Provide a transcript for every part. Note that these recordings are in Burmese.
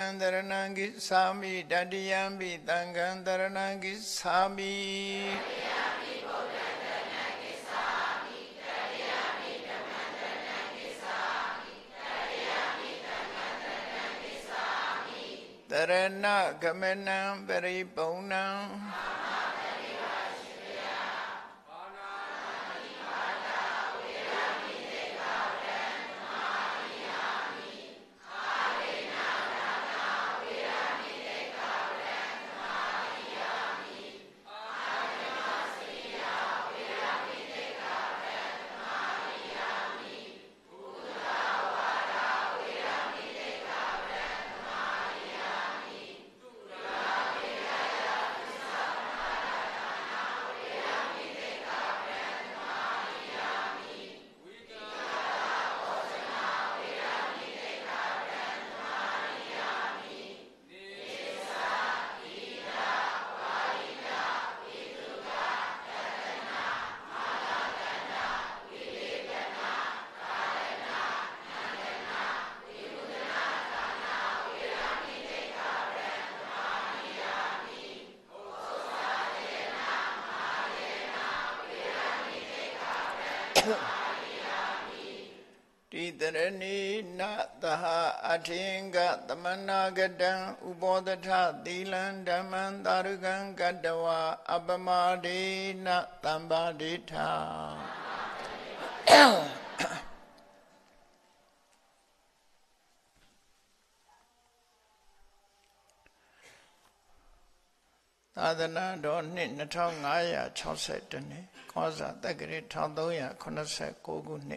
Taranangi Sami Dadiyambi Tangan Taranangi Sami Tarana Gamanam Paripunam Tidarani Nataha Atinga Tamanagadan Ubodata Dilan Daman Darugan Gadawa Abamadi Natambadita Tadana Doni Natongaya Chosetani Kosa Tagari Tandoya Konase Koguni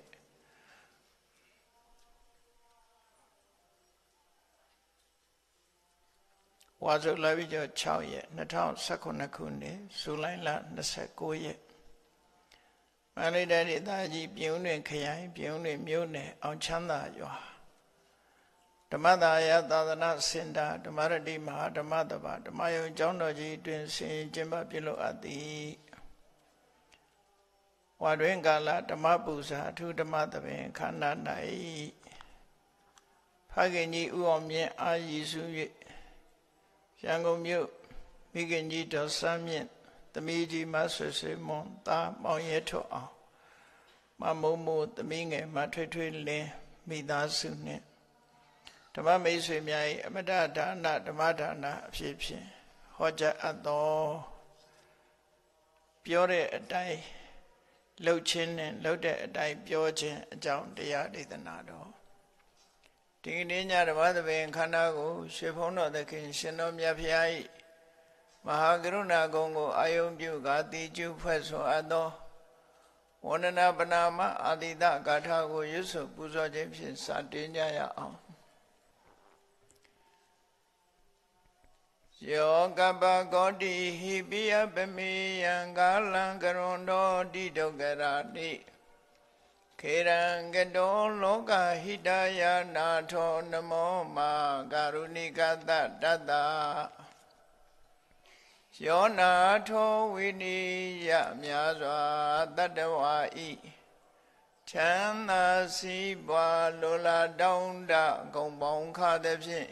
Wazo Lavijo Chauye, Natal Sakonakuni, Sulaila Nasakoye. Malidadi Daji, Biune Kayai, Biune Mune, Auchanda Yoha. Damada Yadana Sinda, Damaradi Maha, Damadaba, Damayo Jonoji, Twin Sin, Jimba Pilo Adi Wadwingala, Damabusa, two Damadabe, Kana Nai Pagani Uomye, Ayisu. Yango Mu Miganji does Samian, the Miji Master Simon, Da Moyeto, Mamomo, the Minga, Matritwin, Mida Sune. Tamame Simiai, Amadata, not the Madana, Shipsi, Hoja Ado Piore a die, Lochin and Loda a die, Biorgin, John de Yadi the Nado. Tinginya the mother being Kanago, Shipono the King Shinom Yapiai, Mahagruna Gongo, Ayom Ju, Gati Ju Peso Ado, Wanana Banama, Adida Gatago, Yusuf, Buzo James, Santinia. Yogaba Godi, Hibia Bemi, Yangalan Garondo, Dido Garadi. Kerangado Loka Hidaya Nato Namo Ma Garunikata Dada Yonato Wini Yamyazwa Dadawai Chana Sibwa Lola Daunda Gombong Kadepsi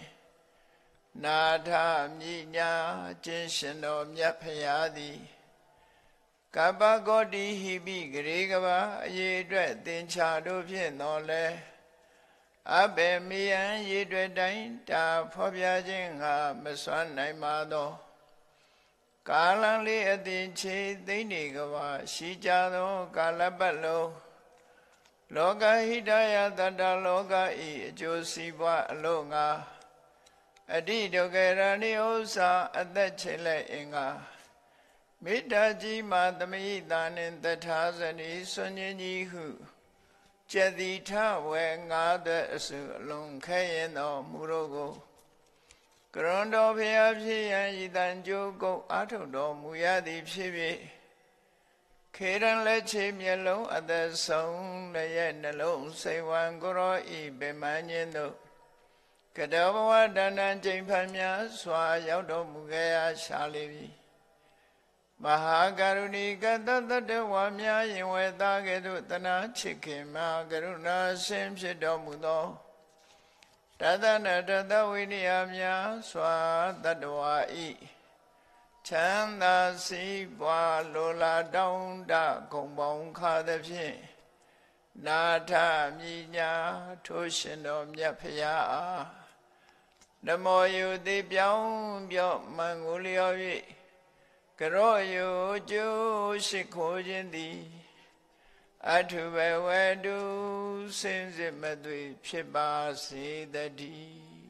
Nata Minya Jinshino Myapayadi Kabagodi Hibi Grigava Yedre Dincha Dupin Nole Abe Mian Yedre Dainta Pobia Jinga Meswan Naimado Kalanli Adinchi Dinigava Shijado Kalabalo Loga Hidaya Dada Loga I Josibwa Longa Adido Gerani Osa Adachile Inga Midaji Madami Danin the Tazani Sunyi Hu Jedita Wengada Long Kayeno Murogo Grondo Piapi and Yidanjo go Atodo Muyadi Pibi Kaden let him yellow at the song the yen alone say one goro e bemanino Kadawa Dana Jampamia Swa Yaudo Mugaya Shalivi Mahagaruni Gada the Wamia in Wedagedu Tana Chicken Magaruna Sim Shidomudo တသနာတသဝိနည်းများစွာတတ္တဝါဤချမ်းသာစီးပွားလိုလားတောင်းတဂုံပေါင်းခါသဖြင့်နာထမြညာထိုးရှင်တော်မြတ်ဖရာအားနမောယုတိပြောင်းပြော့မန်ကိုလျော်၍ကရောယုကျိုးရှိခိုးခြင်းသည်အထုဘဝတုစင်စစ်မသွေဖြစ်ပါစေတည်း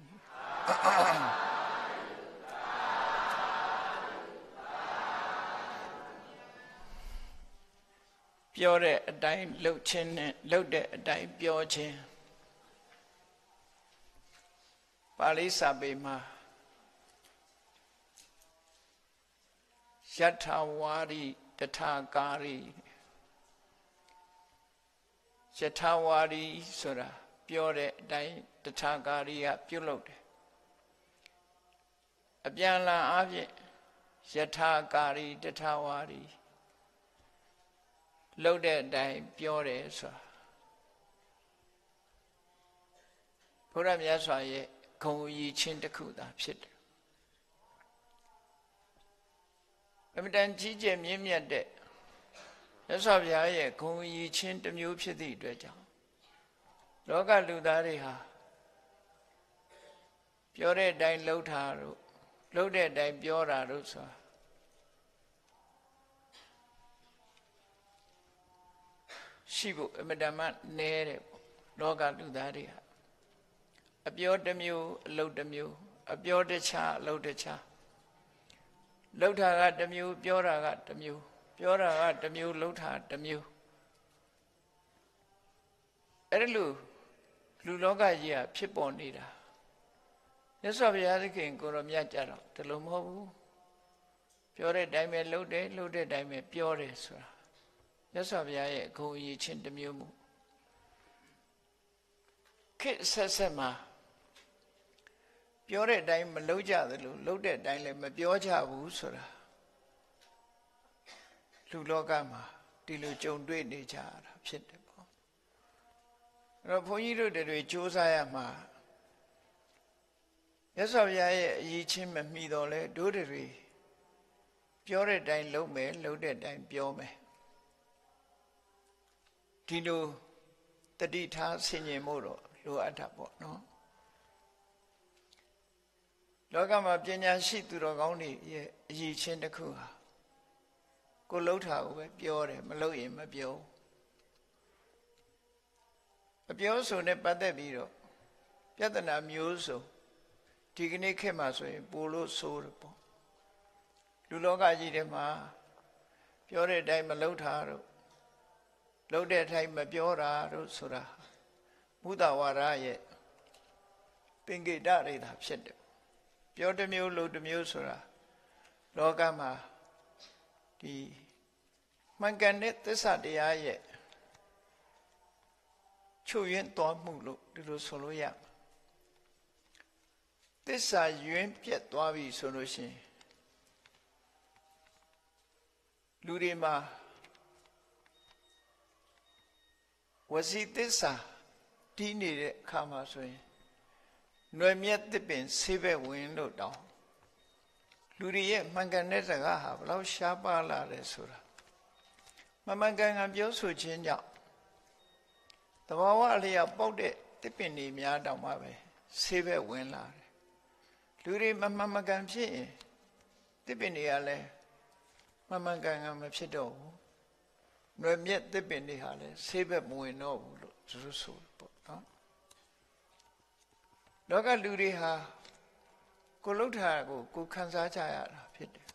ပြောတဲ့အတိုင်းလှုပ်ခြင်းနဲ့လှုပ်တဲ့အတိုင်းပြောခြင်းပါဠိစာပေမှာယထာဝါရိတထာကာရိယထာဝါရိဆိုတာပြောတဲ့အတိုင်းတထာကာရိကပြုလုပ်တယ်အပြန်လန်အားဖြင့်ယထာကာရိတထာဝါရိလှုပ်တဲ့အတိုင်းပြောတယ်ဆိုတာဘုရားမြတ်စွာရဲ့ဂုဏ်ရည်ချင်းတစ်ခုသာဖြစ်တယ်အမြဲတမ်းကြီးကျယ်မြင့်မြတ်တဲ့မြတ်စွာဘုရားရဲ့ဂုဏ်ရည်ချင်းတစ်မျိုးဖြစ်သည့်အတွက်ကြောင့်လောကလူသားတွေဟာပြောတဲ့အတိုင်းလှုပ်တာတို့လှုပ်တဲ့အတိုင်းပြောတာတို့ဆိုတာရှိဖို့အမြဲတမ်းနဲတယ်ပေါ့လောကလူသားတွေဟာအပြောတစ်မျိုးအလုပ်တစ်မျိုးအပြောတခြားအလုပ်တခြားလှုပ်တာကတစ်မျိုးပြောတာကတစ်မျိုးပြောတာကတစ်မျိုးလှုပ်တာတစ်မျိုးအဲ့ဒီလိုလူလောကကြီးကဖြစ်ပေါ်နေတာမြတ်စွာဘုရားသခင်ကိုရောမြတ်ကြတော့ဒီလိုမဟုတ်ဘူးပြောတဲ့အတိုင်းပဲလှုပ်တယ်လှုပ်တဲ့အတိုင်းပဲပြောတယ်ဆိုတာမြတ်စွာဘုရားရဲ့ဂုဏ်အရည်ချင်းတစ်မျိုးမှုခေတ်ဆက်ဆက်မှာပြောတဲ့အတိုင်းမလုပ်ကြသလိုလုပ်တဲ့အတိုင်းလည်းမပြောကြဘူးဆိုတာလူလောကမှာဒီလိုကြုံတွေ့နေကြရတာဖြစ်တယ်ပေါ့အဲ့တော့ဘုန်းကြီးတို့တွေစ조사ရမှာမြတ်စွာဘုရားရဲ့အရေးချင်းမမှီတော့လဲတို့တွေပြောတဲ့အတိုင်းလုပ်မယ်လုပ်တဲ့အတိုင်းပြောမယ်ဒီလိုတတိထားဆင်ញင်မှုတော့လိုအပ်တာပေါ့နော်လောကမှာပညာရှိသူတော်ကောင်းတွေရဲ့အရေးချင်းတစ်ခုဟာကိုလှုပ်တာကိုပဲပြောတယ်မလှုပ်ရင်မပြောအပြောဆိုနဲ့ပတ်သက်ပြီးတော့ပြဿနာမျိုးစုံဒီကနေ့ခေတ်မှာဆိုရင်ပိုလို့ဆိုးတယ်ပေါ့လူလောကကြီးထဲမှာပြောတဲ့အတိုင်းမလှုပ်တာတို့လှုပ်တဲ့အတိုင်းမပြောတာတို့ဆိုတာဘုဒ္ဓဝါဒရဲ့ပင်ကိတတွေသာဖြစ်တယ်ပြောတစ်မျိုးလှုပ်တစ်မျိုးဆိုတာလောကမှာဒီမှန်ကန်တဲ့သစ္စာတရားရဲ့ချုပ်ရင်းသွားမှုလို့ဒီလိုဆိုလို့ရသစ္စာယွင်းပြတ်သွားပြီဆိုလို့ရှိရင်လူတွေမှာဝစီသစ္စာတီးနေတဲ့အခါမှာဆိုရင်ຫນွယ်မြတ်သစ်ပင်ဆေးဘက်ဝင်လို့တောင်းလူတွေရဲ့မှန်ကန်တဲ့စကားဟာဘယ်လောက်ရှားပါလာတယ်ဆိုတာမမှန်ကန်ပြောဆိုခြင်းကြောင့်တဘာဝအလျောက်ပေါက်တဲ့သစ်ပင်တွေများတောင်မှပဲဆေးဘက်ဝင်လာတယ်လူတွေမမှန်မကန်ဖြစ်ရင်သစ်ပင်တွေကလည်းမမှန်ကန်မဖြစ်တော့ဘူးຫນွယ်မြတ်သစ်ပင်တွေဟာလည်းဆေးဘက်မဝင်တော့ဘူးလို့သူတို့ဆိုပေါ့နော်လောကလူတွေဟာကိုလှုပ်တာကိုခံစားကြရတာဖြစ်တယ်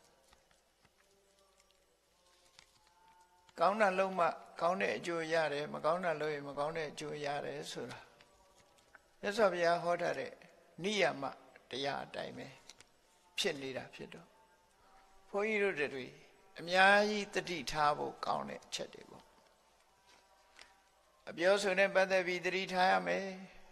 ကောင်းတာလုံးမှကောင်းတဲ့အကျိုးရတယ်မကောင်းတာလုပ်ရင်မကောင်းတဲ့အကျိုးရတယ်ဆိုတာမြတ်စွာဘုရားဟောထားတဲ့နိယမတရားအတိုင်းပဲဖြစ်နေတာဖြစ်တော့ဘုန်းကြီးတို့တွေအများကြီးတတိထားဖို့ကောင်းတဲ့အချက်တွေပေါ့အပြောဆိုနဲ့ပတ်သက်ပြီးတတိထားရမယ်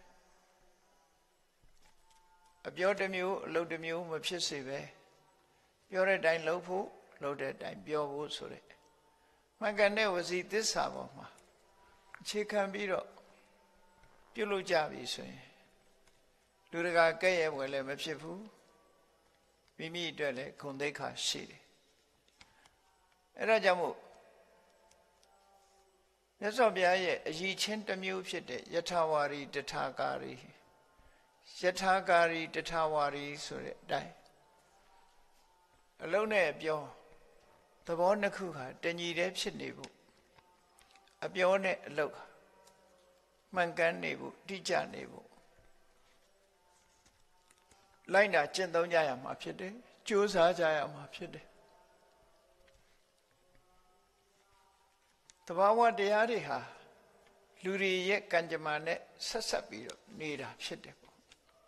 အပြောတစ်မျိုးအလုပ်တစ်မျိုးမဖြစ်စေပဲပြောတဲ့အတိုင်းလုပ်ဖို့လုပ်တဲ့အတိုင်းပြောဖို့ဆိုတဲ့မှန်ကန်တဲ့ဝစီသစ္စာပေါ်မှာအခြေခံပြီးတော့ပြုလုပ်ကြပြီဆိုရင်လူတကာကဲ့ရဲ့ဝင်လည်းမဖြစ်ဘူးမိမိအတွက်လည်းဂုဏ်သိက္ခာရှိတယ်အဲ့ဒါကြောင့်မို့မြတ်စွာဘုရားရဲ့အရည်ချင်းတစ်မျိုးဖြစ်တဲ့ယထာဝါရီတထာကာရီယထာကာရီတထာဝါရီဆိုတဲ့အတိုင်းအလုံးနဲ့အပြောသဘောနှစ်ခုဟာတညီတည်းဖြစ်နေဖို့အပြောနဲ့အလုပ်မှန်ကန်နေဖို့တိကျနေဖို့လိုက်တာကျင့်သုံးကြရမှာဖြစ်တယ်ကြိုးစားကြရမှာဖြစ်တယ်တဘာဝတရားတွေဟာလူတွေရဲ့ကံကြမ္မာနဲ့ဆက်ဆက်ပြီးတော့နေတာဖြစ်တယ်ပေါ့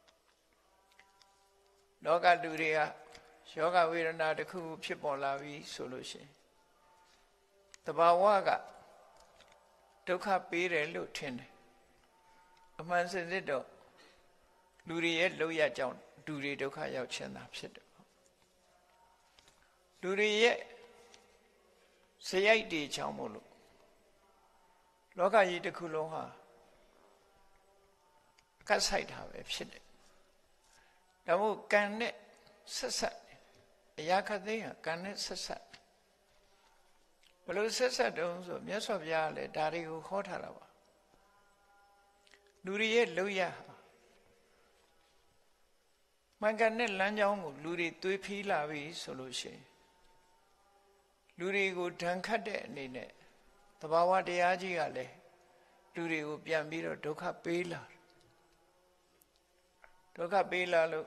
လောကလူတွေကယောဂဝေဒနာတစ်ခုဖြစ်ပေါ်လာပြီဆိုလို့ရှိရင်တဘာဝကဒုက္ခပေးတယ်လို့ထင်တယ်အမှန်စစ်တော့လူတွေရဲ့လောက်ရကြောင်းလူတွေဒုက္ခရောက်ခြင်းသာဖြစ်တယ်ပေါ့လူတွေရဲ့စရိုက်တွေချောင်းမို့လို့လောကကြီးတစ်ခုလုံးဟာကတ်ဆိုင်တာပဲဖြစ်တယ်ဒါမို့ကံနဲ့ဆက်ဆက်အရာခသိဟာကံနဲ့ဆက်ဆက်ဘယ်လိုဆက်ဆက်တုံးဆိုမြတ်စွာဘုရားကလည်းဒါတွေကိုခေါ်ထားတာပါလူတွေရဲ့လောက်ရမှန်ကန်တဲ့လမ်းကြောင်းကိုလူတွေသွေးဖီးလာပြီဆိုလို့ရှိရင်လူတွေကိုဒဏ်ခတ်တဲ့အနေနဲ့သဘာဝတရားကြီးကလည်းလူတွေကိုပြန်ပြီးတော့ဒုက္ခပေးလာလို့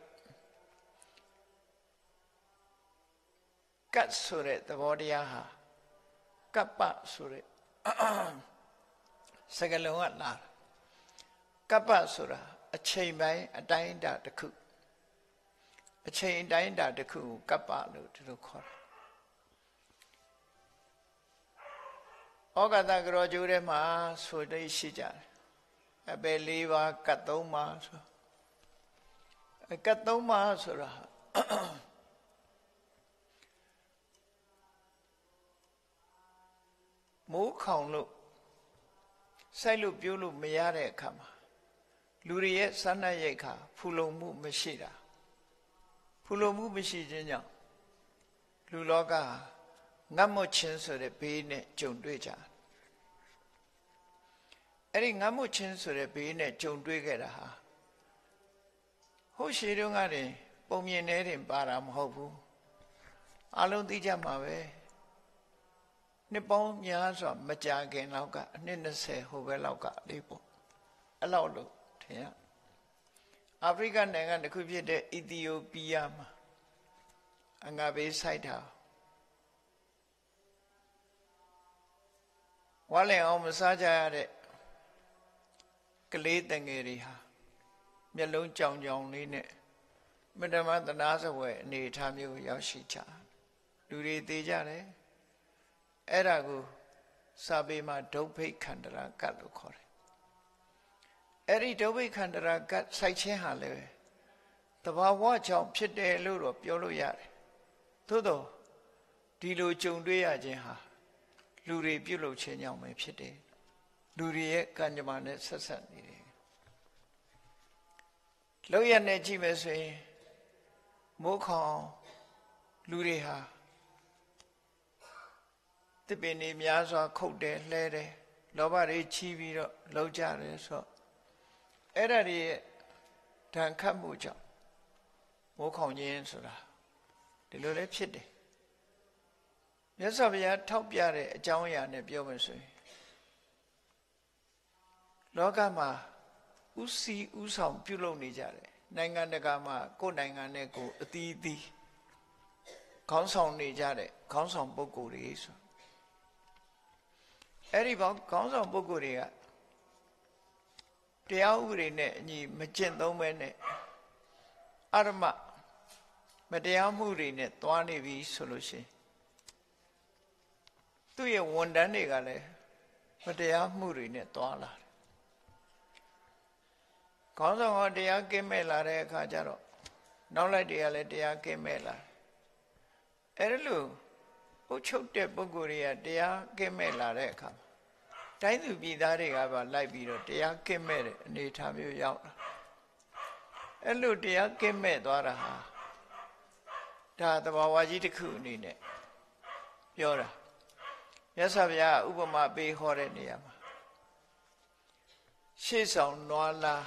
ကတ်ဆိုတဲ့သဘောတရားဟာကပ္ပဆိုတဲ့စကားလုံးကလာကပ္ပဆိုတာအချိန်ပိုင်းအတိုင်းအတာတစ်ခုအချိန်အတိုင်းအတာတစ်ခုကိုကပ္ပလို့ဒီလိုခေါ်တာဩဃတကရောကျိုးထဲမှာဆိုတဲ့ရှိကြတယ်အပယ်၄ပါးကတ်၃ပါးဆိုကတ်၃ပါးဆိုတာမိုးခေါင်လို့စိုက်လို့ပြိုးလို့မရတဲ့အခါမှာလူတွေရဲ့စားနပ်ရိက္ခာဖူလုံမှုမရှိတာဖူလုံမှုမရှိခြင်းကြောင့်လူလောကငတ်မွတ်ခြင်းဆိုတဲ့ဘေးနဲ့ကြုံတွေ့ကြအဲ့ဒီငတ်မွတ်ခြင်းဆိုတဲ့ဘေးနဲ့ကြုံတွေ့ခဲ့တာဟာဟိုရှေးတုန်းကတည်းပုံမြင်နေတယ်ပါတာမဟုတ်ဘူးအလုံးသိကြမှာပဲနှစ်ပေါင်းများစွာမကြာခင်လောက်ကအနှစ်20ဟိုဘက်လောက်ကလေးပေါ့အဲ့လောက်လို့ထင်ရအာဖရိကနိုင်ငံတစ်ခုဖြစ်တဲ့အီသီယိုးပီးယားမှာအငါဘေးဆိုင်တာဝါလင်အောင်မစားကြရတဲ့ကလေးတငယ်တွေဟာမျက်လုံးကြောင်ကြောင်လေးနဲ့မတမသနာစဝဲအနေထားမျိုးရောက်ရှိကြလူတွေသေးကြတယ်အဲ့ဒါကိုစာပေမှာဒုဗ္ဗိခန္တရာကတ်လို့ခေါ်တယ်အဲ့ဒီဒုဗ္ဗိခန္တရာကတ်စိုက်ခြင်းဟာလည်းတဘာဝကြောင့်ဖြစ်တယ်လို့တော့ပြောလို့ရတယ်သို့တော့ဒီလိုကြုံတွေ့ရခြင်းဟာလူတွေပြုလုပ်ခြင်းကြောင့်ပဲဖြစ်တယ်လူတွေရဲ့ကံကြမ္မာနဲ့ဆက်ဆက်နေတယ်လောက်ရနဲ့ကြည့်မယ်ဆိုရင်မိုးခေါင်လူတွေဟာတပင်တွေများစွာခုတ်တယ်လှဲတယ်လောဘတွေချီးပြီးတော့လောက်ကြတယ်ဆိုအဲ့ဒါတွေရဲ့ဒဏ်ခတ်မှုကြောင့်မိုးခေါင်ခြင်းဆိုတာဒီလိုလည်းဖြစ်တယ်မြတ်စွာဘုရားထောက်ပြတဲ့အကြောင်းအရာနဲ့ပြောမယ်ဆိုရင်လောကမှာဥစီဥဆောင်ပြုလုပ်နေကြတယ်နိုင်ငံတကာမှာကိုယ်နိုင်ငံနဲ့ကိုယ်အသီးသီးခေါင်းဆောင်နေကြတဲ့ခေါင်းဆောင်ပုဂ္ဂိုလ်တွေဆိုအဲ့ဒီခေါင်းဆောင်ပုဂ္ဂိုလ်တွေကတရားဥပဒေနဲ့အညီမကျင့်သုံးပဲနဲ့အရမမတရားမှုတွေနဲ့သွားနေပြီဆိုလို့ရှိရင်သူ့ရဲ့ဝန်တန်းတွေကလည်းမတရားမှုတွေနဲ့သွားလာတယ်ခေါင်းဆောင်ကတရားကင်းမဲ့လာတဲ့အခါကျတော့နောက်လိုက်တွေကလည်းတရားကင်းမဲ့လာအဲ့ဒါလို့အုပ်ချုပ်တဲ့ပုဂ္ဂိုလ်တွေကတရားကင်းမဲ့လာတဲ့အခါတိုင်းသူပြည်သားတွေကပါလိုက်ပြီးတော့တရားကင်းမဲ့တဲ့အနေအထားမျိုးရောက်လာအဲ့လိုတရားကင်းမဲ့သွားတာဟာဒါသဘာဝကြီးတစ်ခုအနေနဲ့ပြောတာမြတ်စွာဘုရားဥပမာပေးဟောတဲ့နေရာမှာရှေ့ဆောင်နွားလား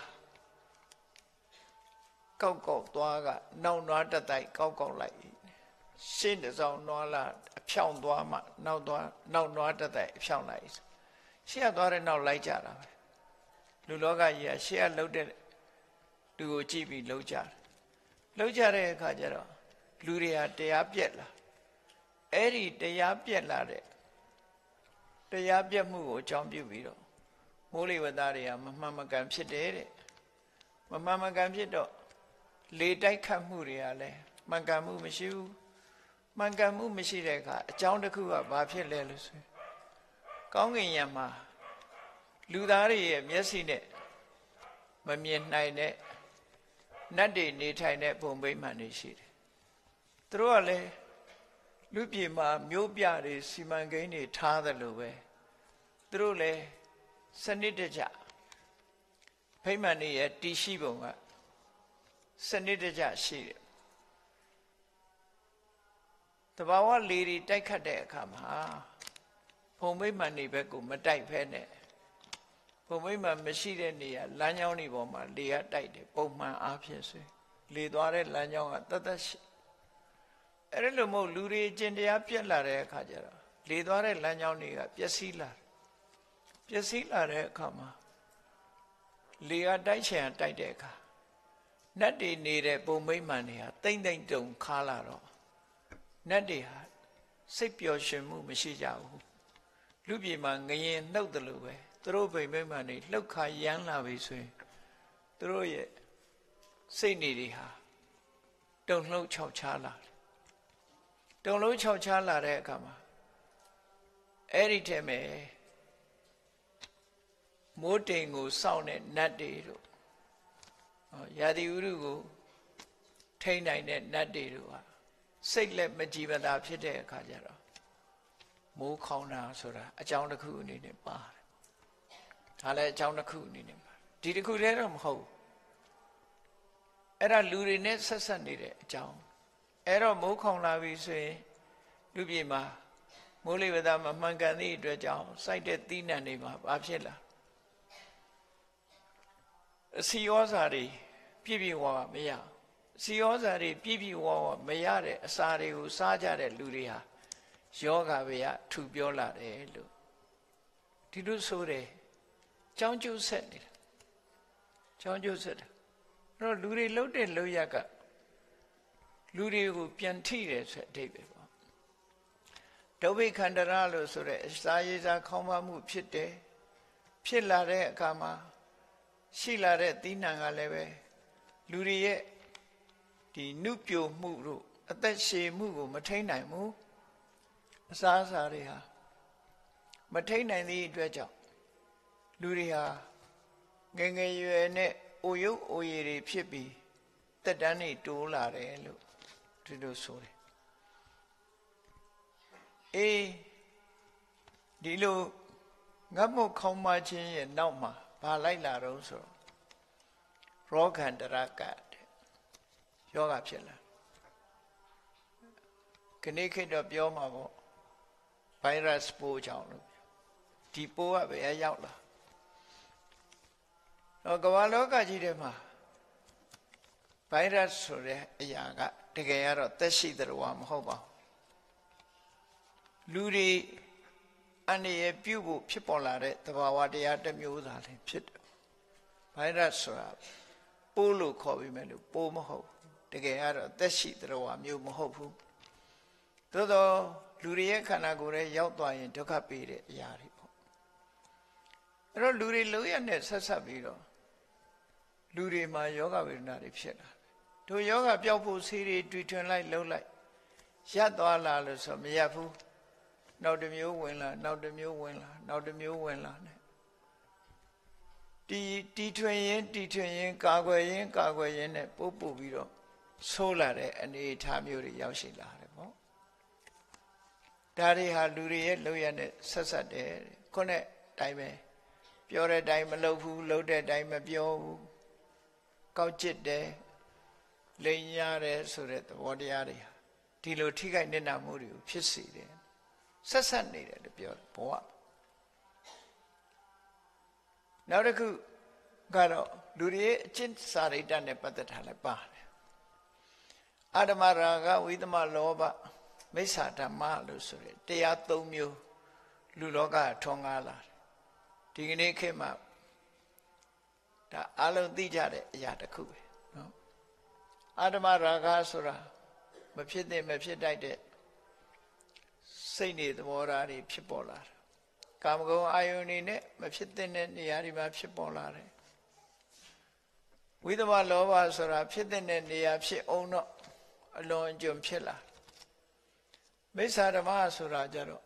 ကောက်ကောက်သွားကနောက်နွားတတိုက်ကောက်ကောက်လိုက်ရှေ့တစ်ဆောင်နွားလားအဖြောင့်သွားမှနောက်နွားတတိုက်အဖြောင့်လိုက်ရှေ့ကသွားတဲ့နောက်လိုက်ကြတာပဲလူလောကကြီးကရှေ့ကလှုပ်တဲ့လူကိုကြည့်ပြီးလှုပ်ကြတယ်လှုပ်ကြတဲ့အခါကျတော့လူတွေဟာတရားပြက်လာအဲ့ဒီတရားပြက်လာတဲ့တရားပြက်မှုကိုအကြောင်းပြုပြီးတော့မိုးလေဝသတွေကမမှန်မကန်ဖြစ်တယ်တဲ့မမှန်မကန်ဖြစ်တော့လေတိုက်ခတ်မှုတွေကလည်းမှန်ကန်မှုမရှိဘူးမှန်ကန်မှုမရှိတဲ့အခါအကြောင်းတစ်ခုကဘာဖြစ်လဲလို့ဆိုရင်ကောင်းကင်ယံမှာလူသားတွေရဲ့မျက်စိနဲ့မမြင်နိုင်တဲ့နတ်တွေနေထိုင်တဲ့ဘုံဗိမာန်တွေရှိတယ်သူတို့ကလည်းလူပြည်မှာမျိုးပြတွေစီမံကိန်းတွေထားတယ်လို့ပဲသူတို့လည်းစနစ်တကျဗိမာန်တွေရဲ့တည်ရှိပုံကစနစ်တကျရှိတယ်တဘာဝလေတွေတိုက်ခတ်တဲ့အခါမှာဘုံဗိမာန်တွေဘက်ကိုမတိုက်ဖဲနဲ့ဘုံဗိမာန်မရှိတဲ့နေရာလမ်းကြောင်းတွေပေါ်မှာလေကတိုက်တယ်ပုံမှန်အားဖြင့်ဆိုလေသွားတဲ့လမ်းကြောင်းကတသက်ရှိအဲ့လိုမဟုတ်လူတွေကျင့်တရားပြက်လာတဲ့အခါကျတော့လေသွားတဲ့လမ်းကြောင်းတွေကပျက်စီးလာတဲ့အခါမှာလေကတိုက်ချင်တိုက်တဲ့အခါနတ်တွေနေတဲ့ပုံမိမ့်မှန်တွေဟာတိမ့်တိမ့်တုံခါလာတော့နတ်တွေဟာစိတ်ပျော်ရွှင်မှုမရှိကြဘူးလူပြည်မှာငရင်နှုတ်တယ်လို့ပဲသူတို့ဗိမိမ့်မှန်တွေလှုပ်ခါရမ်းလာပြီဆိုရင်သူတို့ရဲ့စိတ်နေတွေဟာတုံလှုပ်ခြောက်ခြားလာတယ်တုံလှုပ်ခြောက်ခြားလာတဲ့အခါမှာအဲ့ဒီထဲမှာမိုးတိမ်ကိုစောင့်တဲ့နတ်တွေတို့ရာသီဥတုကိုထိန်းနိုင်တဲ့နတ်တွေတို့ဟာစိတ်လက်မကြည်မသာဖြစ်တဲ့အခါကျတော့မိုးခေါင်းတာဆိုတာအကြောင်းတစ်ခုအနေနဲ့ပါတယ်ဒါလည်းအကြောင်းတစ်ခုအနေနဲ့ပါဒီတစ်ခုတည်းတော့မဟုတ်အဲ့ဒါလူတွေနဲ့ဆက်ဆက်နေတဲ့အကြောင်းအဲ့တော့မိုးခေါင်လာပြီဆိုရင်လူပြည်မှာမိုးလေဝသမမှန်ကန်သည့်အတွက်ကြောင့်စိုက်တဲ့သီးနှံတွေမှာဘာဖြစ်လာအစီဩဇာတွေပြည့်ပြည့်ဝဝမရအစီဩဇာတွေပြည့်ပြည့်ဝဝမရတဲ့အစာတွေကိုစားကြတဲ့လူတွေဟာယောဂဗျာထူပြောလာတယ်လို့ဒီလိုဆိုတယ်ကြောင်းကျိုးဆက်နေတာကြောင်းကျိုးဆက်တယ်အဲ့တော့လူတွေလှုပ်တဲ့လှုပ်ရကလူတွေကိုပြန်ထိတယ်ဆိုတဲ့အဓိပ္ပာယ်ပေါ့ဒုဗ္ဗိခန္တရလို့ဆိုတဲ့အစာရေးစားခေါင်းပါမှုဖြစ်တယ်ဖြစ်လာတဲ့အခါမှာရှိလာတဲ့သီးနှံကလည်းပဲလူတွေရဲ့ဒီနုပြိုမှုတို့အသက်ရှည်မှုကိုမထိန်းနိုင်ဘူးအစာအစာတွေဟာမထိန်းနိုင်သည့်အတွက်ကြောင့်လူတွေဟာငယ်ငယ်ရွယ်နဲ့အိုရုပ်အိုရည်တွေဖြစ်ပြီးတက်တန်းတွေတိုးလာတယ်လို့ဒီလိုဆိုတယ်အေးဒီလိုငတ်မခေါင်းမခြင်းရဲ့နောက်မှာဘာလိုက်လာတော့ဆိုရောဂန္တရကတဲ့ယောဂဖြစ်လာခဏခေတ်တော့ပြောမှာပေါ့ဗိုင်းရပ်စ်ပိုးကြောင့်လို့ဒီပိုးကဘယ်ရောက်လာတော့ကမ္ဘာလောကကြီးထဲမှာဗိုင်းရပ်စ်ဆိုတဲ့အရာကတကယ်ကတော့သက်ရှိသတ္တဝါမဟုတ်ပါဘူးလူတွေအန္တရာယ်ပြုဖို့ဖြစ်ပေါ်လာတဲ့သဘာဝတရားတစ်မျိုးသာလည်းဖြစ်တယ်ဗိုင်းရပ်စ်ဆိုတာပိုးလို့ခေါ်ပြီးမဲ့လို့ပိုးမဟုတ်တကယ်ကတော့သက်ရှိသတ္တဝါမျိုးမဟုတ်ဘူးသို့သောလူတွေရဲ့ခန္ဓာကိုယ်ထဲရောက်သွားရင်ဒုက္ခပေးတဲ့အရာတွေပေါ့အဲ့တော့လူတွေလုံးရနဲ့ဆက်ဆက်ပြီးတော့လူတွေမှာယောဂဝေဒနာတွေဖြစ်လာတို့ယောဂပျောက်ဖို့ဆေးတွေတွေ့ထွင်လိုက်လှုပ်လိုက်ရပ်သွားလာလို့ဆိုမရပ်ဘူးနောက်တစ်မျိုးဝင်လာနောက်တစ်မျိုးဝင်လာနောက်တစ်မျိုးဝင်လာနဲ့တီထွင်ရင်ကာကွယ်ရင်နဲ့ပို့ပြီးတော့ဆိုးလာတဲ့အနေအထားမျိုးတွေရောက်ရှိလာတယ်ပေါ့ဒါတွေဟာလူတွေရဲ့လုပ်ရတဲ့ဆက်ဆက်တယ်ခုနဲ့တိုင်းပဲပြောတဲ့အတိုင်းမလုပ်ဘူးလုပ်တဲ့အတိုင်းမပြောဘူးကောက်ကျစ်တယ်လိမ်ညာတယ်ဆိုတဲ့သဘောတရားတွေဟာဒီလိုထိခိုက်နစ်နာမှုတွေကိုဖြစ်စေတယ်ဆက်ဆက်နေတယ်လို့ပြောတယ်ဘဝနောက်တစ်ခုကတော့လူတွေရဲ့အကျင့်စာရိတ္တနဲ့ပတ်သက်တာလည်းပါတယ်အတ္တမရာဂဝိသမလောဘမိစ္ဆာဓမ္မလို့ဆိုတဲ့တရား၃မျိုးလူလောကထွန်းကားလာတယ်ဒီကနေ့ခေတ်မှာဒါအလုံးသိကြတဲ့အရာတစ်ခုပဲနော်အတ္တမရာဂဆိုတာမဖြစ်သင့်မဖြစ်တတ်တဲ့စိတ်နေသဘောထားတွေဖြစ်ပေါ်လာတယ်ကာမဂုဏ်အာယုန်တွေနဲ့မဖြစ်သင့်တဲ့နေရာတွေမှာဖြစ်ပေါ်လာတယ်ဝိသမလောဘဆိုတာဖြစ်တဲ့နေရာဖြစ်အောင်တော့အလွန်အကျွံဖြစ်လာမိစ္ဆာဓမ္မဆိုတာကြတော့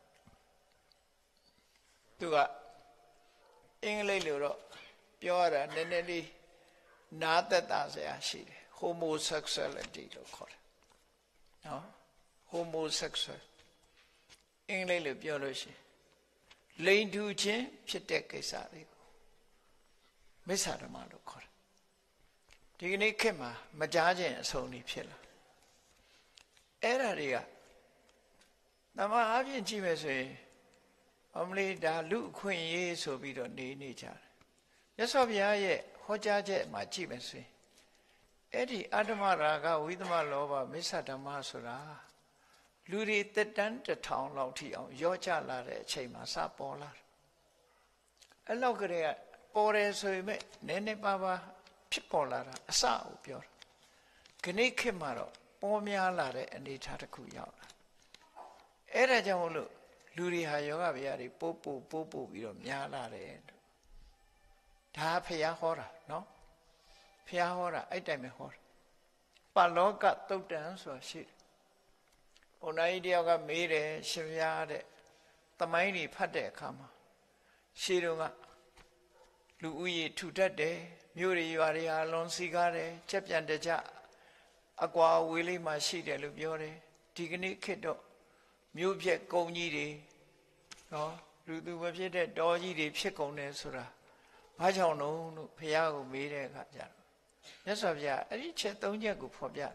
သူကအင်္ဂလိပ်လိုတော့ပြောရတာနည်းနည်းလေးနားသက်သာစရာရှိတယ် homosexuality လို့ခေါ်တယ်နော် homosexual အင်္ဂလိပ်လိုပြောလို့ရှိရင်လိင်တူချင်းဖြစ်တဲ့ကိစ္စတွေကိုမိစ္ဆာဓမ္မလို့ခေါ်တယ်ဒီကနေ့ခေတ်မှာမကြားခြင်းအဆုံးတွေဖြစ်လာအဲ့ဒါတွေကတမန်အပြင်ကြည့်မယ်ဆိုရင်အမလီဒါလူအခွင့်အရေးဆိုပြီးတော့နေကြတယ်မြတ်စွာဘုရားရဲ့ဟောကြားချက်မှာကြည့်မယ်ဆိုရင်အဲ့ဒီအတ္တမရာဂဝိသမလောဘမိစ္ဆာဓမ္မဆိုတာလူတွေတက်တန်း1000လောက်ထိအောင်ရော့ချလာတဲ့အချိန်မှာစပေါ်လာတယ်အဲ့လောက်ကလေးကပေါ်တယ်ဆိုရင်နည်းနည်းပါးပါးဖြစ်ပေါ်လာတာအစကိုပြောတာခဏခေတ်မှာတော့ပေါ်များလာတဲ့အနေအထားတစ်ခုရောက်လာအဲ့ဒါကြောင့်မို့လို့လူတွေဟာယောဂဗျာတွေပို့ပြီးတော့များလာတယ်ဒါဖျားဟောတာနော်ဖျားဟောတာအဲ့တိုင်ပဲဟောတာပါလောကတုတ်တန်ဆိုတာရှိတယ်ဘုန်းကြီးတယောက်ကမေးတယ်ရှင်ဗျာတဲ့သမိုင်းတွေဖတ်တဲ့အခါမှာရှေးတုန်းကလူဦးရေထူထပ်တယ်မြို့တွေရွာတွေဟာလွန်စီကားတယ်ချက်ပြန်တကြအကွာဝေးလေးမှရှိတယ်လို့ပြောတယ်ဒီကနေ့ခေတ်တော့မြို့ပြက်ကုန်းကြီးတွေနော်လူသူမဖြစ်တဲ့တောကြီးတွေဖြစ်ကုန်တယ်ဆိုတာဘာကြောင့်လို့ဘုရားကိုမေးတဲ့အခါကျတော့မြတ်စွာဘုရားအဲ့ဒီချက်၃ချက်ကိုဖော်ပြတယ်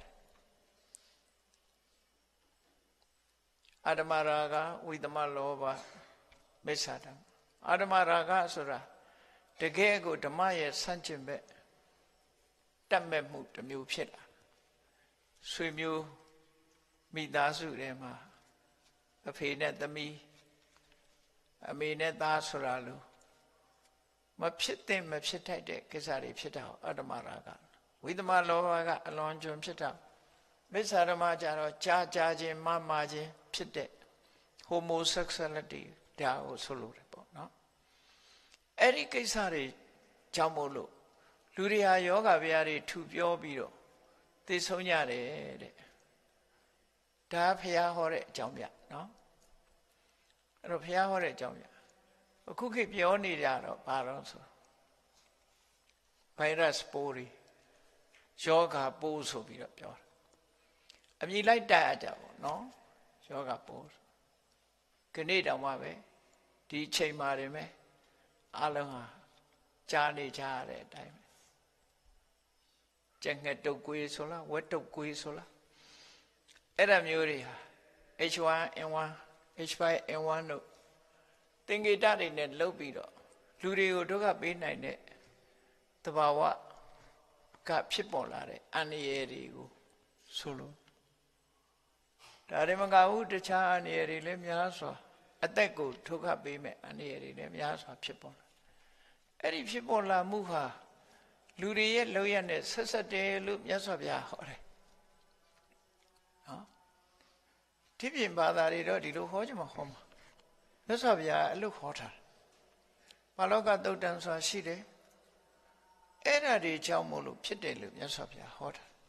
အတ္တမရာဂဝိသမလောဘမိစ္ဆာဓမ္မအတ္တမရာဂဆိုတာတကယ်ကိုဓမ္မရဲ့ဆန့်ကျင်ဘက်တတ်မဲ့မှုတစ်မျိုးဖြစ်လာဆွေမျိုးမိသားစုထဲမှာအဖေနဲ့သမီးအမေနဲ့သားဆိုတာလို့မဖြစ်သင့်မဖြစ်ထိုက်တဲ့ကိစ္စတွေဖြစ်တာအတ္တမရာဂဝိသမလောဘကအလွန်ကျွံဖြစ်တာမိစ္ဆာဓမ္မကြတော့ကြာခြင်းမခြင်းဖြစ်တဲ့ homosexuality ဒါကိုဆိုလိုတယ်ပေါ့နော်အဲ့ဒီကိစ္စတွေကြောင့်မို့လို့လူတွေဟာယောဂဗျာတွေထူပြောပြီးတော့သိဆုံးကြတယ်တဲ့ဒါဖျားဟောတဲ့အကြောင်းပြနော်အဲ့တော့ဖျားဟောတဲ့အကြောင်းပြအခုခေတ်ပြောနေကြတော့ဘာလို့ဆိုဗိုင်းရပ်စ်ပိုးတွေယောဂပိုးဆိုပြီးတော့ပြောတာအမြင်လိုက်တက်ရကြပါနော်ယောဂပိုးခဏတောင်မှပဲဒီအချိန်မှာတင်ပဲအလုံးဟာကြားနေကြရတဲ့အတိုင်းပဲကျက်ငှက်တုတ်ကွေးဆိုလားဝက်တုတ်ကွေးဆိုလားအဲ့ဒါမျိုးတွေဟာ H1N1 H5N1 တို့သင်္ကေတတွေနဲ့လှုပ်ပြီးတော့လူတွေကိုဒုက္ခပေးနိုင်တဲ့သဘာဝကဖြစ်ပေါ်လာတဲ့အန္တရာယ်တွေကိုဆိုလို့ဒါတွေမကဘူးတခြားအန္တရာယ်တွေလည်းများစွာအသက်ကိုဒုက္ခပေးမဲ့အန္တရာယ်တွေလည်းများစွာဖြစ်ပေါ်လာအဲ့ဒီဖြစ်ပေါ်လာမှုဟာလူတွေရဲ့လောက်ရနဲ့ဆက်ဆက်တယ်လို့မြတ်စွာဘုရားဟောတယ်နော်ဒီပြင်ဘာသာတွေတော့ဒီလိုဟောကြမှာဟောမှာမြတ်စွာဘုရားအဲ့လိုဟောထားတယ်ဘာလောကတုတ်တန်ဆိုတာရှိတယ်အဲ့ဒါတွေကြောင့်မို့လို့ဖြစ်တယ်လို့မြတ်စွာဘုရားဟောထား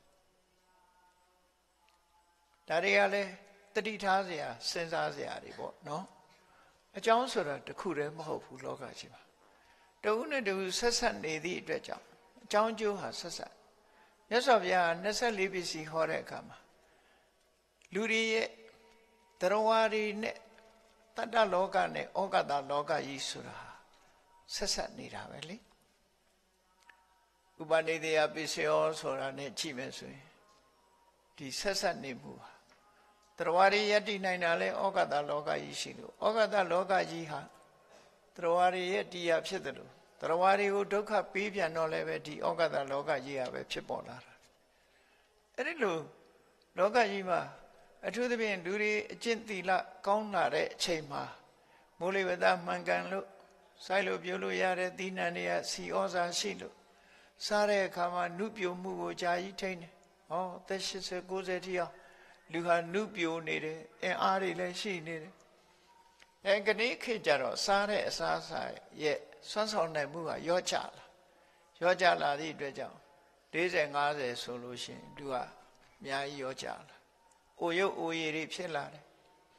ဒါတွေကလည်းတတိထားစရာစဉ်းစားစရာတွေပေါ့နော်အကြောင်းဆိုတာတခုတည်းမဟုတ်ဘူးလောကကြီးမှာတဦးနဲ့တဦးဆက်ဆက်နေသည့်အတွက်ကြောင့်အကြောင်းကျိုးဟာဆက်ဆက်မြတ်စွာဘုရား24ပစ္စည်းဟောတဲ့အခါမှာလူတွေရဲ့တရဝါတွေနဲ့တတ္တလောကနဲ့ဩဃတလောကကြီးဆိုတာဆက်ဆက်နေတာပဲလေဥပနိဒေယပိစယောဆိုတာနဲ့ကြည့်မယ်ဆိုရင်ဒီဆက်ဆက်နေမှုဟာတရားရည်ယတ္တိနိုင်တာလဲဩဃတလောကကြီးရှိလို့ဩဃတလောကကြီးဟာတရားရည်ရဲ့တရားဖြစ်တယ်လို့တရားရည်ကိုဒုက္ခပေးပြန်တော့လည်းပဲဒီဩဃတလောကကြီးဟာပဲဖြစ်ပေါ်လာတာအဲ့ဒီလိုလောကကြီးမှာအထူးသဖြင့်လူတွေအကျင့်သီလကောင်းလာတဲ့အချိန်မှာမိုးလေဝသမှန်ကန်လို့စိုက်လို့ပြုလို့ရတဲ့သီးနှံတွေကစီဩဇာရှိလို့စားတဲ့အခါမှာနုပြိုမှုကိုကြာကြီးထိန်းတယ်။ဟောသက်80 90ထိအောင်လူဟာနုပြိုနေတယ်အင်အားတွေလည်းရှိနေတယ်။ကနေ့ခေတ်ကျတော့စားတဲ့အစားအစာရဲ့စွမ်းဆောင်နိုင်မှုကရော့ကျလာသည့်အတွက်ကြောင့်40 50ဆိုလို့ရှိရင်သူကအများကြီးရော့ကျလာ။အိုရုပ်အိုရည်တွေဖြစ်လာတယ်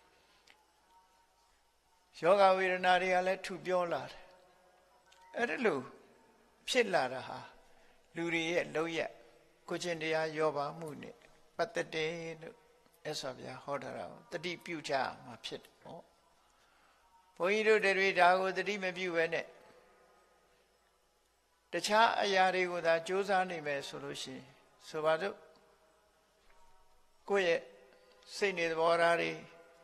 ။ယောဂဝေဒနာတွေကလည်းထူပြောလာတယ်။အဲ့ဒါလို့ဖြစ်လာတာဟာလူတွေရဲ့လောက်ရကိုချင်းတရားရောပါမှုနဲ့ပတ်သက်တယ်လို့အဲ့ဆိုဗျာဟောထားတာတတိပြုကြမှာဖြစ်တယ်ပေါ့ဘုန်းကြီးတို့တွေဒါကိုတတိမပြုဘဲနဲ့တခြားအရာတွေကိုသာကြိုးစားနေမယ်ဆိုလို့ရှိရင်ဆိုပါစို့ကိုယ့်ရဲ့စိတ်နေသဘောထားတွေ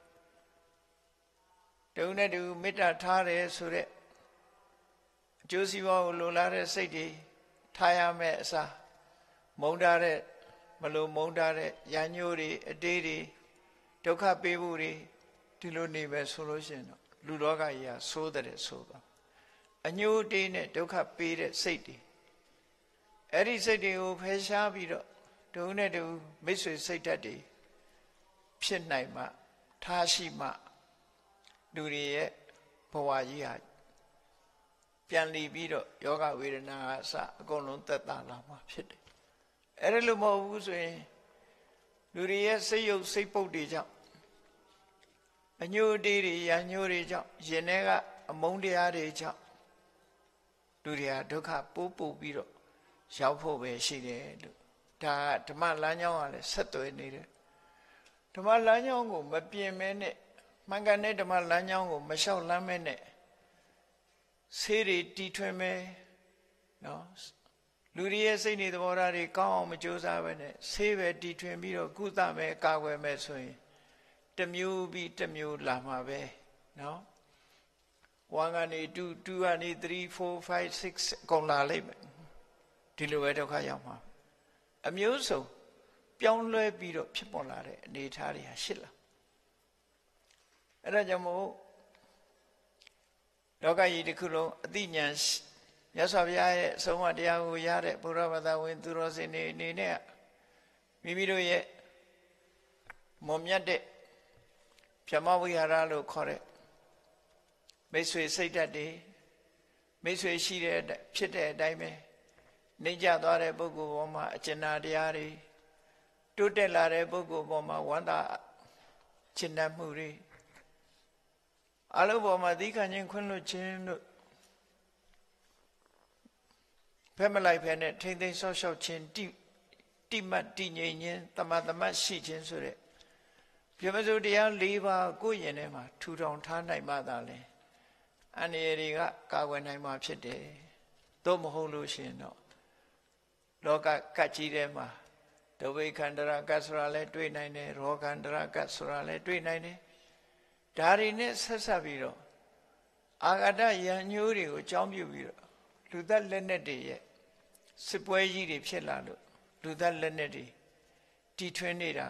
တုံနဲ့တူမေတ္တာထားတယ်ဆိုတဲ့အကျိုးစီးပွားကိုလိုလားတဲ့စိတ်တွေထားရမယ်အစားမုန်းတာတဲ့မလိုမုန်းတာတဲ့ရညိုးတွေအတေးတွေဒုက္ခပေးမှုတွေဒီလိုနေပဲဆိုလို့ရှိရင်တော့လူလောကကြီးဟာဆိုးတဲ့ဆိုးပါအညိုးတေးနဲ့ဒုက္ခပေးတဲ့စိတ်တွေအဲ့ဒီစိတ်တွေကိုဖယ်ရှားပြီးတော့ဒုနဲ့တူမိတ်ဆွေစိတ်ဓာတ်တွေဖြစ်နိုင်မှထားရှိမှလူတွေရဲ့ဘဝကြီးဟာပြန်လီပြီးတော့ယောဂဝေဒနာအစအကုန်လုံးသက်သာလာမှာဖြစ်တယ်အဲ့ဒါလို့မဟုတ်ဘူးဆိုရင်လူတွေရဲ့စိတ်ယုတ်စိတ်ပုတ်တွေကြောင့်အညိုတေးတွေရညိုတွေကြောင့်ရင်ထဲကအမုန်းတရားတွေကြောင့်လူတွေဟာဒုက္ခပိုးပို့ပြီးတော့ရောက်ဖို့ပဲရှိတယ်လို့ဒါကဓမ္မလမ်းကြောင်းကလည်းဆက်သွယ်နေတယ်ဓမ္မလမ်းကြောင်းကိုမပြင်မဲနဲ့မှန်ကန်တဲ့ဓမ္မလမ်းကြောင်းကိုမလျှောက်လမ်းမဲနဲ့ဆေးတွေတီထွင်မယ်နော်လူတွေရဲ့စိတ်နေသဘောထားတွေကောင်းအောင်မကြိုးစားပဲနဲ့ဆေးပဲတီထွင်ပြီးတော့ကုသမယ်ကာကွယ်မယ်ဆိုရင်တစ်မျိုးပြီးတစ်မျိုးလာမှာပဲနော်1ကနေ2 2ကနေ3 4 5 6အကုန်လာလိမ့်မယ်ဒီလိုပဲဒုက္ခရောက်မှာအမျိုးစုံပြောင်းလဲပြီးတော့ဖြစ်ပေါ်လာတဲ့အနေအထားတွေဟာရှိလာအဲ့ဒါကြောင့်မို့လောကကြီးတစ်ခုလုံးအသိဉာဏ်မြတ်စွာဘုရားရဲ့အဆုံးအမတရားကိုရတဲ့ဘုရားဘာသာဝင်သူတော်စင်တွေအနေနဲ့မိမိတို့ရဲ့မွန်မြတ်တဲ့ဗြဟ္မဝိဟာရလို့ခေါ်တဲ့မိတ်ဆွေစိတ်ဓာတ်တွေမိတ်ဆွေရှိတဲ့ဖြစ်တဲ့အတိုင်းပဲနှိမ့်ကျသွားတဲ့ပုဂ္ဂိုလ်ပေါ်မှာအကျဉ်းတရားတွေတိုးတက်လာတဲ့ပုဂ္ဂိုလ်ပေါ်မှာဝန္တာကျင့်တတ်မှုတွေအလုံးပေါ်မှာသီးခံခြင်းခွင့်လွှတ်ခြင်းတို့ဖဲမလိုက်ဖဲနဲ့ထိမ့်သိမ်းဆော့ရှော့ခြင်းတိမတ်တည်ငြိမ်ခြင်းတမတ်ရှိခြင်းဆိုတဲ့ပြမစိုးတရား၄ပါးကိုယ့်ရင်ထဲမှာထူထောင်ထားနိုင်မှသာလေအန္တရာယ်တွေကကာကွယ်နိုင်မှာဖြစ်တယ်သို့မဟုတ်လို့ရှိရင်တော့လောကကတ်ကြီးထဲမှာဒုဗိခန္တရကတ်ဆိုတာလည်းတွေ့နိုင်တယ်ရောခန္တရကတ်ဆိုတာလည်းတွေ့နိုင်တယ်ဒါတွေနဲ့ဆက်ဆက်ပြီးတော့အာဂတယံညိုးတွေကိုအကြောင်းပြုပြီးတော့လူသက်လက်နက်တွေရဲ့စစ်ပွဲကြီးတွေဖြစ်လာလို့လူသက်လက်နက်တွေတီထွင်နေတာ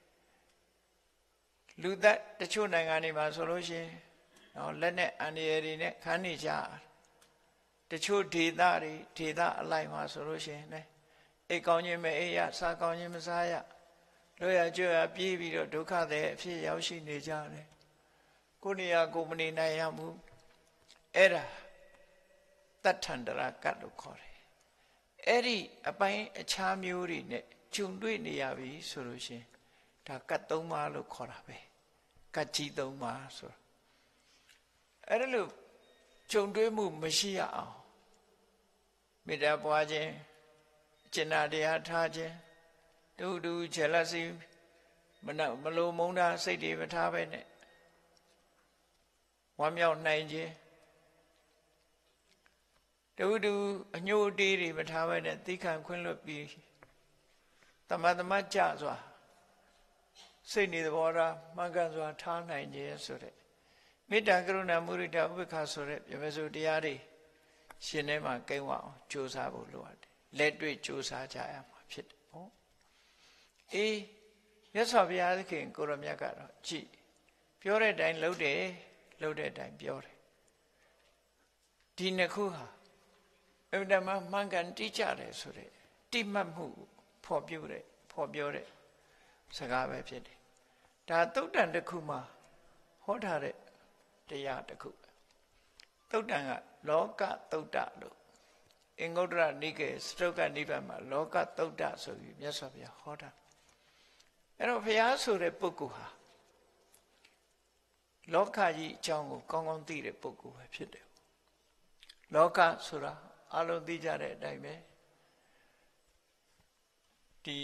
လူသက်တချို့နိုင်ငံတွေမှာဆိုလို့ရှိရင်လက်နက်အန္တရာယ်တွေနဲ့ခန်းနေကြတချို့ဒေသအလိုက်မှာဆိုလို့ရှိရင်လည်းအိတ်ကောင်းခြင်းမအိတ်ရစားကောင်းခြင်းမစားရလွရကျွရပြေးပြီးတော့ဒုက္ခတဲ့အဖြစ်ရောက်ရှိနေကြတယ်ကိုနေရာကိုမနေနိုင်ရဘူးအဲ့ဒါတတ္ထန္တရာကတ်လို့ခေါ်တယ်အဲ့ဒီအပိုင်းအခြားမျိုးတွေနဲ့ဂျုံတွေ့နေရပြီဆိုလို့ရှိရင်ဒါကတ်၃ပါးလို့ခေါ်တာပဲကတ်ကြီး၃ပါးဆိုတော့အဲ့ဒါလို့ဂျုံတွေ့မှုမရှိရအောင်မေတ္တာပွားခြင်းကျင့်တရားထားခြင်းတူဂျယ်လစီမလိုမုန်းတာစိတ်တွေမထားပဲနဲ့ဝမ်းမြောက်နိုင်ခြင်းတူတူအညိုအတေးတွေမထားဘဲနဲ့သိခံခွင့်လွတ်ပြီးတမတ်တမတ်ကြစွာစိတ်နေသဘောထားမှန်ကန်စွာထားနိုင်ခြင်းဆိုတဲ့မေတ္တာကရုဏာမုဒိတာဥပေက္ခဆိုတဲ့ပြမေစုတရားတွေရှင်ထဲမှာကိန်းဝအောင်ကြိုးစားဖို့လိုအပ်တယ်လက်တွေ့ကြိုးစားကြရမှာဖြစ်တယ်ပေါ့အေးမြတ်စွာဘုရားသခင်ကိုရမြတ်ကတော့ကြည်ပြောတဲ့အတိုင်းလုပ်တယ်လုပ်တဲ့အတိုင်းပြောတယ်ဒီနှစ်ခုဟာအမှန်မှန်ကန်တိကျတယ်ဆိုတဲ့တိမှတ်မှုဖော်ပြောတဲ့စကားပဲဖြစ်တယ်ဒါသုတ်တန်တစ်ခုမှာဟောထားတဲ့တရားတစ်ခုသုတ်တန်ကလောကသုတ်တလို့အင်္ဂုတ္တရနိကေစတုကနိဗ္ဗာန်မှာလောကသုတ်တဆိုပြီးမြတ်စွာဘုရားဟောတာအဲ့တော့ဘုရားဆိုတဲ့ပုဂ္ဂိုလ်ဟာလောကကြီးအကြောင်းကိုကောင်းကောင်းသိတဲ့ပုဂ္ဂိုလ်ပဲဖြစ်တယ်လောကဆိုတာအလုံးသိကြတဲ့အတိုင်းပဲဒီ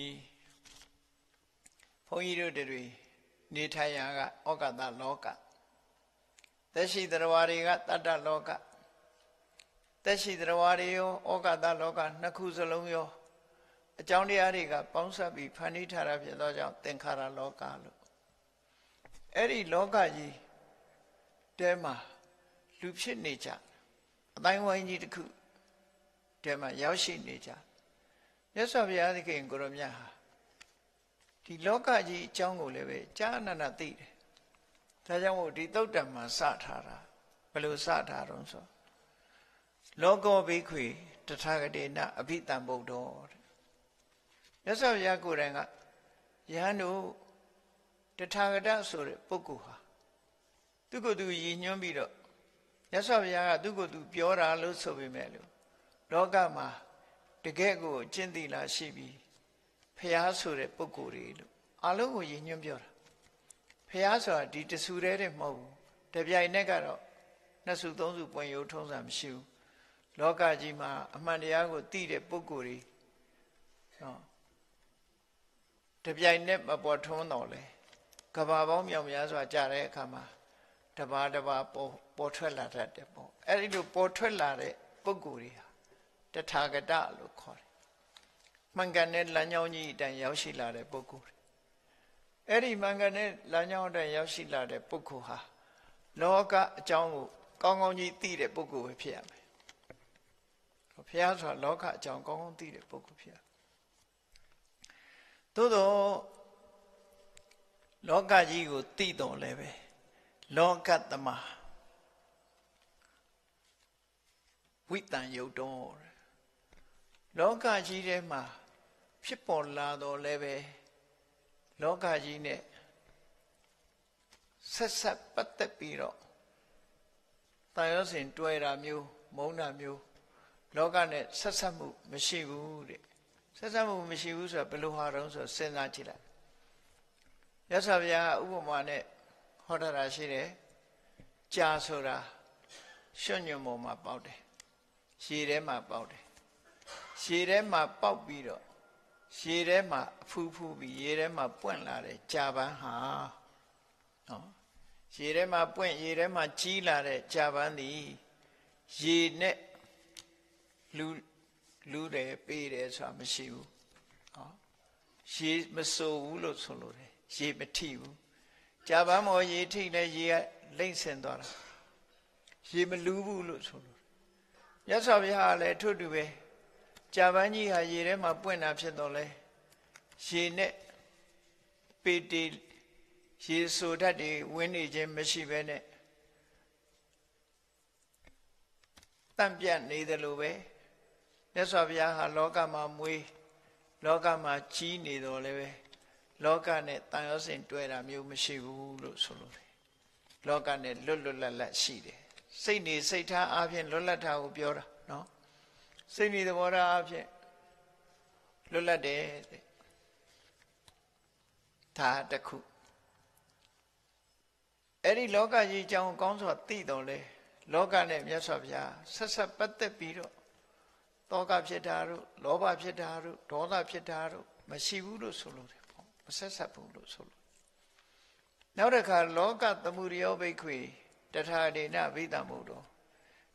ဘုန်းကြီးတို့တွေနေထိုင်ရာကဩကာသလောကသက်ရှိတရားဝါတွေကတတ္တလောကသက်ရှိတရားဝါတွေရောဩကာသလောကနှစ်ခုစလုံးရောအကြောင်းတရားတွေကပေါင်းစပ်ပြီးဖန်တီးထားတာဖြစ်သောကြောင့်သင်္ခါရလောကလို့အဲ့ဒီလောကကြီးတဲမှာလူဖြစ်နေကြအတိုင်းဝိုင်းကြီးတစ်ခုတဲမှာရောက်ရှိနေကြမြတ်စွာဘုရားသခင်ကိုရမြတ်ဟာဒီလောကကြီးအကြောင်းကိုလည်းပဲကြာအနန္တသိတယ်ဒါကြောင့်မို့ဒီသုတ်တံမှာစထားတာဘယ်လိုစထားတော့ဆိုလောကောဘိက္ခွေတထာဂတေနအဘိတံဗုဒ္ဓောတဲ့မြတ်စွာဘုရားကိုယ်တိုင်ကယဟန်တို့တထာဂတဆိုတဲ့ပုဂ္ဂိုလ်ဟာသူကိုယ်သူရည်ညွှန်းပြီးတော့မြတ်စွာဘုရားကသူကိုယ်သူပြောတာလို့ဆိုပေမဲ့လို့လောကမှာတကယ့်ကိုကျင့်သီလရှိပြီးဖျားဆိုတဲ့ပုဂ္ဂိုလ်တွေလို့အလုံးကိုရည်ညွှန်းပြောတာဖျားဆိုတာဒီတဆူတည်းမဟုတ်ဘူးတပြိုင်နက်ကတော့နှစ်စုသုံးစုပွင့်ရိုးထုံးစံမရှိဘူးလောကကြီးမှာအမှန်တရားကိုသိတဲ့ပုဂ္ဂိုလ်တွေနော်တပြိုင်နက်မပေါ်ထွန်းတော့လေကဘာပေါင်းမြောက်များစွာကြာတဲ့အခါမှာတပါးပေါ်ထွက်လာတတ်တယ်ပေါ့အဲ့ဒီလိုပေါ်ထွက်လာတဲ့ပုဂ္ဂိုလ်တွေဟာတထာဂတလို့ခေါ်တယ်မှန်ကန်တဲ့လမ်းကြောင်းကြီးအတိုင်းရောက်ရှိလာတဲ့ပုဂ္ဂိုလ်အဲ့ဒီမှန်ကန်တဲ့လမ်းကြောင်းအတိုင်းရောက်ရှိလာတဲ့ပုဂ္ဂိုလ်ဟာလောကအကြောင်းကိုကောင်းကောင်းကြီးသိတဲ့ပုဂ္ဂိုလ်ပဲဖြစ်ရမယ်ဘုရားဆိုတာလောကအကြောင်းကောင်းကောင်းသိတဲ့ပုဂ္ဂိုလ်ဖြစ်ရသို့တော့လောကကြီးကိုသိတော့လည်းပဲလောကတမဝိတံယုတ်တော်လောကကြီးထဲမှာဖြစ်ပေါ်လာတော့လည်းပဲလောကကြီးနဲ့ဆက်ပတ်သက်ပြီးတော့တန်ရောစဉ်တွေ့တာမျိုးမုန်းတာမျိုးလောကနဲ့ဆက်မှုမရှိဘူးတဲ့ဆက်မှုမရှိဘူးဆိုတာဘယ်လိုဟာတုံးဆိုစဉ်းစားကြည့်လိုက်မြတ်စွာဘုရားဥပမာနဲ့ဟောတာရှိတယ်ကြာဆိုတာရွှွညွန့်ပေါ်မှာပေါက်တယ်ရှည်ထဲမှာပေါက်တယ်ရှည်ထဲမှာပေါက်ပြီးတော့ရှည်ထဲမှာအဖူးဖူးပြီးရေထဲမှာပွင့်လာတဲ့ကြာပန်းဟာနော်ရေထဲမှာပွင့်ရေထဲမှာကြီးလာတဲ့ကြာပန်းသည်ရေနဲ့လူတယ်ပေးတယ်ဆိုတာမရှိဘူးဟောရေမစိုးဘူးလို့ဆိုလို့တယ်ရေမထိဘူးကြာပန်းမော်ရေထိလဲရေကလိမ့်ဆင်သွားတာရေမလူးဘူးလို့ဆိုလို့မြတ်စွာဘုရားကလည်းထို့တူပဲကြာပန်းကြီးဟာရေထဲမှာပွင့်တာဖြစ်တော့လဲရေနဲ့ပေတီရေဆိုတတ်တွေဝင်းနေခြင်းမရှိဘဲနဲ့တန့်ပြတ်နေတယ်လို့ပဲမြတ်စွာဘုရားဟာလောကမှာမွေးလောကမှာကြီးနေတော့လည်းပဲလောကနဲ့တန်ရောစဉ်တွေ့တာမျိုးမရှိဘူးလို့ဆိုလို့တယ်လောကနဲ့လွတ်လပ်ရှိတယ်စိတ်နေစိတ်ထားအပြင်လွတ်လပ်တာကိုပြောတာနော်စိတ်နေသဘောထားအပြင်လွတ်လပ်တယ်တဲ့ဒါတခုအဲ့ဒီလောကကြီးအကြောင်းကောင်းစွာသိတော့လေလောကနဲ့မြတ်စွာဘုရားဆက်ပတ်သက်ပြီးတော့တောကဖြစ်တာတို့လောဘဖြစ်တာတို့ဒေါသဖြစ်တာတို့မရှိဘူးလို့ဆိုလို့တယ်ပေါ့မဆက်ဘူးလို့ဆိုလို့နောက်တစ်ခါလောကသမုဒယောဘိက္ခွေတထာဒေနဗိတံမို့တော့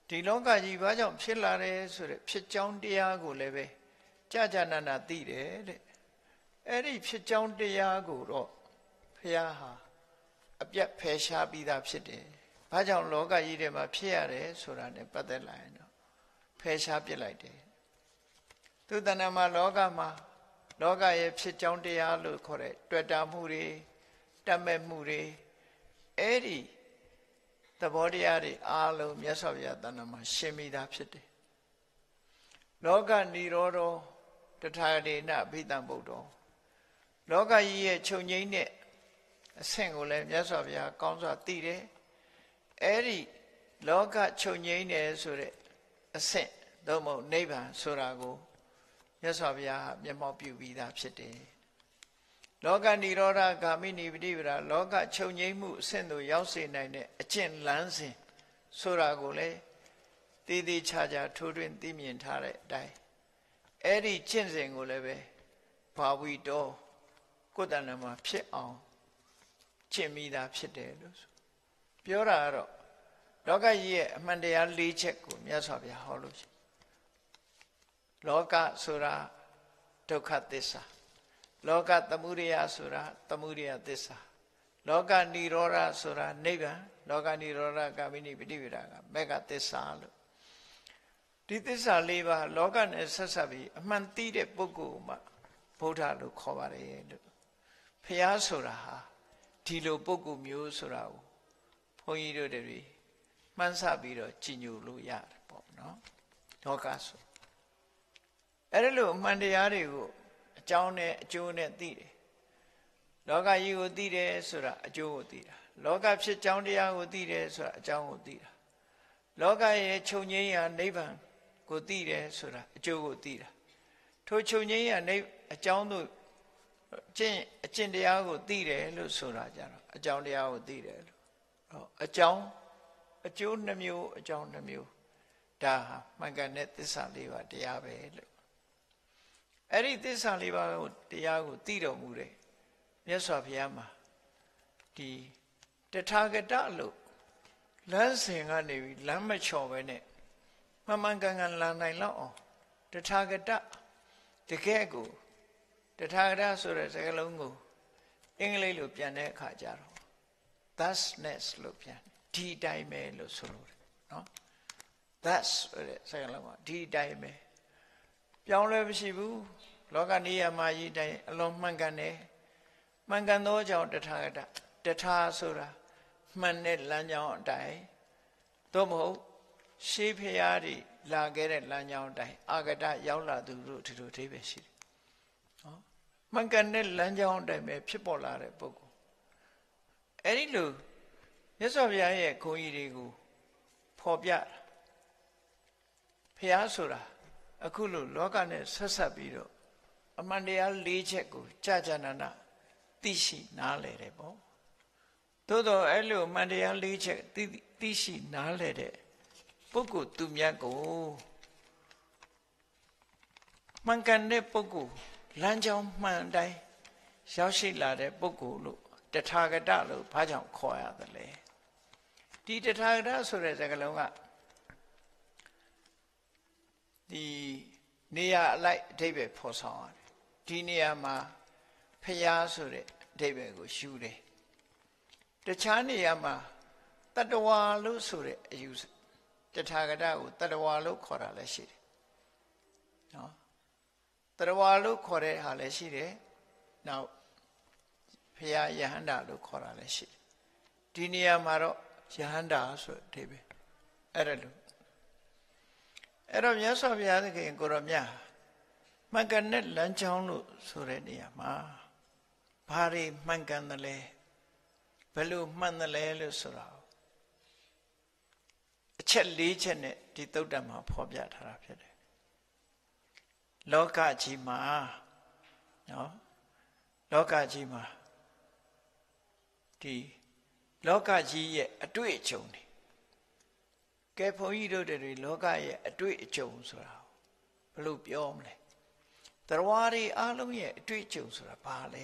ဒီလောကကြီးဘာကြောင့်ဖြစ်လာတယ်ဆိုတဲ့ဖြစ်ကြောင်းတရားကိုလည်းပဲကြာနာနာသိတယ်တဲ့အဲ့ဒီဖြစ်ကြောင်းတရားကိုတော့ဘုရားဟာအပြတ်ဖယ်ရှားပြီးသားဖြစ်တယ်ဘာကြောင့်လောကကြီးထဲမှာဖြစ်ရတယ်ဆိုတာ ਨੇ ပတ်သက်လာရင်တော့ဖယ်ရှားပြစ်လိုက်တယ်သူတဏ္ဍာမှာလောကရဲ့ဖြစ်ကြောင်းတရားလို့ခေါ်တဲ့တွေ့တာမှုတွေတတ်မဲ့မှုတွေအဲ့ဒီသဘောတရားတွေအားလုံးမြတ်စွာဘုရားတဏ္ဍာမှာရှင်းပြီးသားဖြစ်တယ်လောကနိရောဓတထာဂတေနဘိတံဗုဒ္ဓောလောကကြီးရဲ့ချုပ်ငြိမ်းတဲ့အဆင့်ကိုလည်းမြတ်စွာဘုရားကောင်းစွာသိတယ်အဲ့ဒီလောကချုပ်ငြိမ်းတယ်ဆိုတဲ့အဆင့်သို့မဟုတ်နိဗ္ဗာန်ဆိုတာကိုမြတ်စွာဘုရားမျက်မှောက်ပြုပြီးသားဖြစ်တယ်လောကနိရောဓဂ ामि နိပတိပဒါလောကချုပ်ငြိမ်းမှုအဆင့်သို့ရောက်စေနိုင်တဲ့အကျင့်လမ်းစဉ်ဆိုတာကိုလည်းတည်တည်ချာချာထိုးထွင်းသိမြင်ထားတဲ့အတိုင်းအဲ့ဒီကျင့်စဉ်ကိုလည်းပဲဘာဝီတော်ကိုယ်တဏ္ဍာမှာဖြစ်အောင်ကျင့်မိတာဖြစ်တယ်လို့ဆိုပြောတာကတော့လောကကြီးရဲ့အမှန်တရား၄ချက်ကိုမြတ်စွာဘုရားဟောလို့ရှိလောကဆိုတာဒုက္ခသစ္စာလောကသမုဒယဆိုတာသမုဒယသစ္စာလောကနိရောဓဆိုတာနိဗ္ဗာန်လောကနိရောဓဂ ामि နိပတိပဒါကမေဃသစ္စာလို့ဒီသစ္စာ၄ပါးလောကနဲ့ဆက်ဆက်ပြီးအမှန်သိတဲ့ပုဂ္ဂိုလ်မှဗုဒ္ဓလို့ခေါ်ပါတယ်လို့ဘုရားဆိုတာဟာဒီလိုပုဂ္ဂိုလ်မျိုးဆိုတာကိုဘုန်းကြီးတို့တွေမှန်းဆပြီးတော့ကြည်ညိုလို့ရတယ်ပေါ့နော်လောကဆိုအဲ့ဒါလို့အမှန်တရားတွေကိုအကြောင်းနဲ့အကျိုးနဲ့သိတယ်လောကကြီးကိုသိတယ်ဆိုတာအကျိုးကိုသိတာလောကဖြစ်ကြောင်းတရားကိုသိတယ်ဆိုတာအကြောင်းကိုသိတာလောကရဲ့ချုပ်ငြိမ်းရာနိဗ္ဗာန်ကိုသိတယ်ဆိုတာအကျိုးကိုသိတာထိုချုပ်ငြိမ်းရာအကြောင်းတို့အကျင့်တရားကိုသိတယ်လို့ဆိုတာကြတော့အကြောင်းတရားကိုသိတယ်လို့အကြောင်းအကျိုးနှမျိုးအကြောင်းနှမျိုးဒါဟာမှန်ကန်တဲ့သစ္စာလေးပါးတရားပဲလို့အဲ့ဒီသစ္စာလေးပါးကိုတရားကိုသိတော်မူတယ်မြတ်စွာဘုရားမှာဒီတထာဂတလို့လမ်းစဉ်ကနေပြီးလမ်းမချော်ပဲနဲ့မှန်မှန်ကန်ကန်လာနိုင်လောက်အောင်တထာဂတတကယ်ကိုတထာဂတဆိုတဲ့စကားလုံးကိုအင်္ဂလိပ်လိုပြန်တဲ့အခါကျတော့ thusness လို့ပြန်ဒီတိုင်းပဲလို့ဆိုလို့တယ်နော် thus ဆိုတဲ့စကားလုံးကဒီတိုင်းပဲပြောင်းလဲမရှိဘူးလောကနေရာမှာကြီးတိုင်းအလုံးမှန်ကန်တယ်မှန်ကန်သောကြောင့်တထာဂတတထာဆိုတာမှန်တဲ့လမ်းကြောင်းအတိုင်းသို့မဟုတ်ရှေးဖျားတွေလာခဲ့တဲ့လမ်းကြောင်းအတိုင်းအာဂတရောက်လာသူတို့ဒီလိုအဓိပ္ပာယ်ရှိတယ်နော်မှန်ကန်တဲ့လမ်းကြောင်းအတိုင်းပဲဖြစ်ပေါ်လာတဲ့ပုဂ္ဂိုလ်အဲ့ဒီလိုမြတ်စွာဘုရားရဲ့ဂုဏ်ကြီးတွေကိုဖော်ပြဘုရားဆိုတာအခုလိုလောကနဲ့ဆက်ဆက်ပြီးတော့အမှန်တရား၄ချက်ကိုကြာနာနာသိရှိနားလည်တယ်ပေါ့သို့တော့အဲ့လိုအမှန်တရား၄ချက်သိရှိနားလည်တဲ့ပုဂ္ဂိုလ်သူမြတ်ကိုမှန်ကန်တဲ့ပုဂ္ဂိုလ်လမ်းကြောင်းမှန်တိုင်းရောက်ရှိလာတဲ့ပုဂ္ဂိုလ်လို့တထာဂတလို့ဘာကြောင့်ခေါ်ရသလဲဒီတထာဂတဆိုတဲ့စကားလုံးကဒီနေရာအလိုက်အဓိပ္ပာယ်ဖော်ဆောင်ရတယ်ဒီနေရာမှာဖျားဆိုတဲ့အဓိပ္ပာယ်ကိုရှုတယ်တခြားနေရာမှာတတ္တဝါလို့ဆိုတဲ့အယူတထာဂတကိုတတ္တဝါလို့ခေါ်တာလည်းရှိတယ်နော်တတ္တဝါလို့ခေါ်တဲ့ဟာလည်းရှိတယ်နောက်ဖျားယဟန္တာလို့ခေါ်တာလည်းရှိတယ်ဒီနေရာမှာတော့ယဟန္တာဆိုတဲ့အဓိပ္ပာယ်အဲ့ဒါလို့အဲ့တော့မြတ်စွာဘုရားသခင်ကိုရောမြတ်မှန်ကန်တဲ့လမ်းကြောင်းလို့ဆိုတဲ့နေရာမှာဘာတွေမှန်ကန်တယ်လဲဘယ်လိုမှန်တယ်လဲလို့ဆိုတာအချက်၄ချက်နဲ့ဒီသုတ္တမှာဖော်ပြထားတာဖြစ်တယ်လောကကြီးမှာနော်လောကကြီးမှာဒီလောကကြီးရဲ့အတွေ့အကြုံတွေကဲဘုန်းကြီးတို့တွေလောကရဲ့အတွေ့အကြုံဆိုတာဘယ်လိုပြောမလဲတရားတွေအားလုံးရဲ့အတွေ့အကြုံဆိုတာဘာလဲ